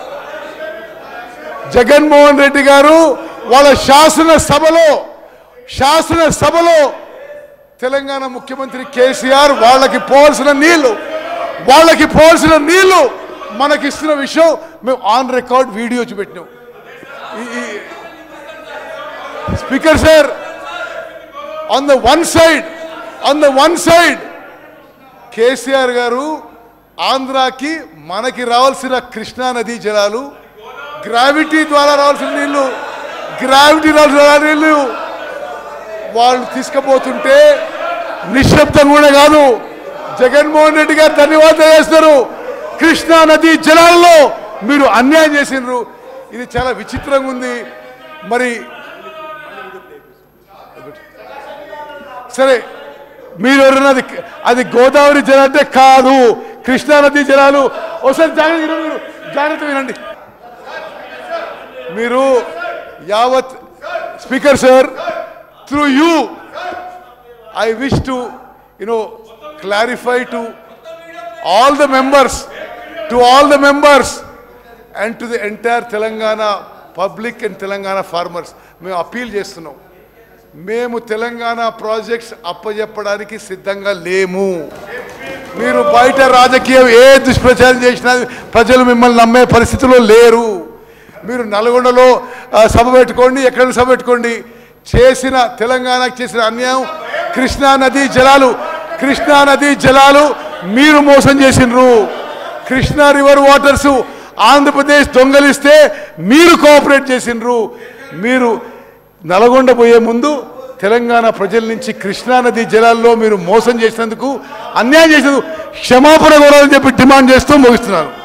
Speaker 1: జగన్మోహన్ రెడ్డి గారు వాళ్ళ శాసనసభలో శాసనసభలో తెలంగాణ ముఖ్యమంత్రి కేసీఆర్ వాళ్ళకి పోవాల్సిన నీళ్లు వాళ్ళకి పోవాల్సిన నీళ్లు మనకిస్తున్న విషయం మేము ఆన్ రికార్డ్ వీడియో చూపెట్టినాం. Speaker sir, on the one side on the one side KCR garu ఆంధ్రాకి మనకి రావాల్సిన కృష్ణా నదీ జలాలు, గ్రావిటీ ద్వారా రావాల్సిన నీళ్లు గ్రావిటీ రావాల్సిన నీళ్లు వాళ్ళు తీసుకుపోతుంటే నిశ్శబ్దం కూడా కాదు, జగన్మోహన్ రెడ్డి గారు ధన్యవాదాలు చేస్తారు. కృష్ణా నదీ జలాల్లో మీరు అన్యాయం చేసినారు. ఇది చాలా విచిత్రంగా ఉంది. మరి సరే, మీరు ఎవరన్నది అది గోదావరి జలం అంటే కాదు, కృష్ణా నదీ జలాలు. ఒకసారి జాగ్రత్త జాగ్రత్త వినండి. మీరు యావత్ speaker sir, through you I wish to you know clarify to all the members, to all the members and to the entire Telangana public and Telangana farmers, మేము అపీల్ చేస్తున్నాం. మేము తెలంగాణ ప్రాజెక్ట్స్ అప్పజెప్పడానికి సిద్ధంగా లేము. మీరు బయట రాజకీయం ఏ దుష్ప్రచారం చేసినా ప్రజలు మిమ్మల్ని నమ్మే పరిస్థితిలో లేరు. మీరు నల్గొండలో సభ పెట్టుకోండి, ఎక్కడైనా సభ పెట్టుకోండి. చేసిన తెలంగాణకు చేసిన అన్యాయం, కృష్ణా నదీ జలాలు కృష్ణా నదీ జలాలు మీరు మోసం చేసినరు. కృష్ణా రివర్ వాటర్స్ ఆంధ్రప్రదేశ్ దొంగలిస్తే మీరు కోఆపరేట్ చేసినరు. మీరు నల్గొండ పోయే ముందు తెలంగాణ ప్రజల నుంచి కృష్ణా నదీ జలాల్లో మీరు మోసం చేసినందుకు, అన్యాయం చేసినందుకు క్షమాపణ కోరాలని చెప్పి డిమాండ్ చేస్తూ ముగిస్తున్నాను.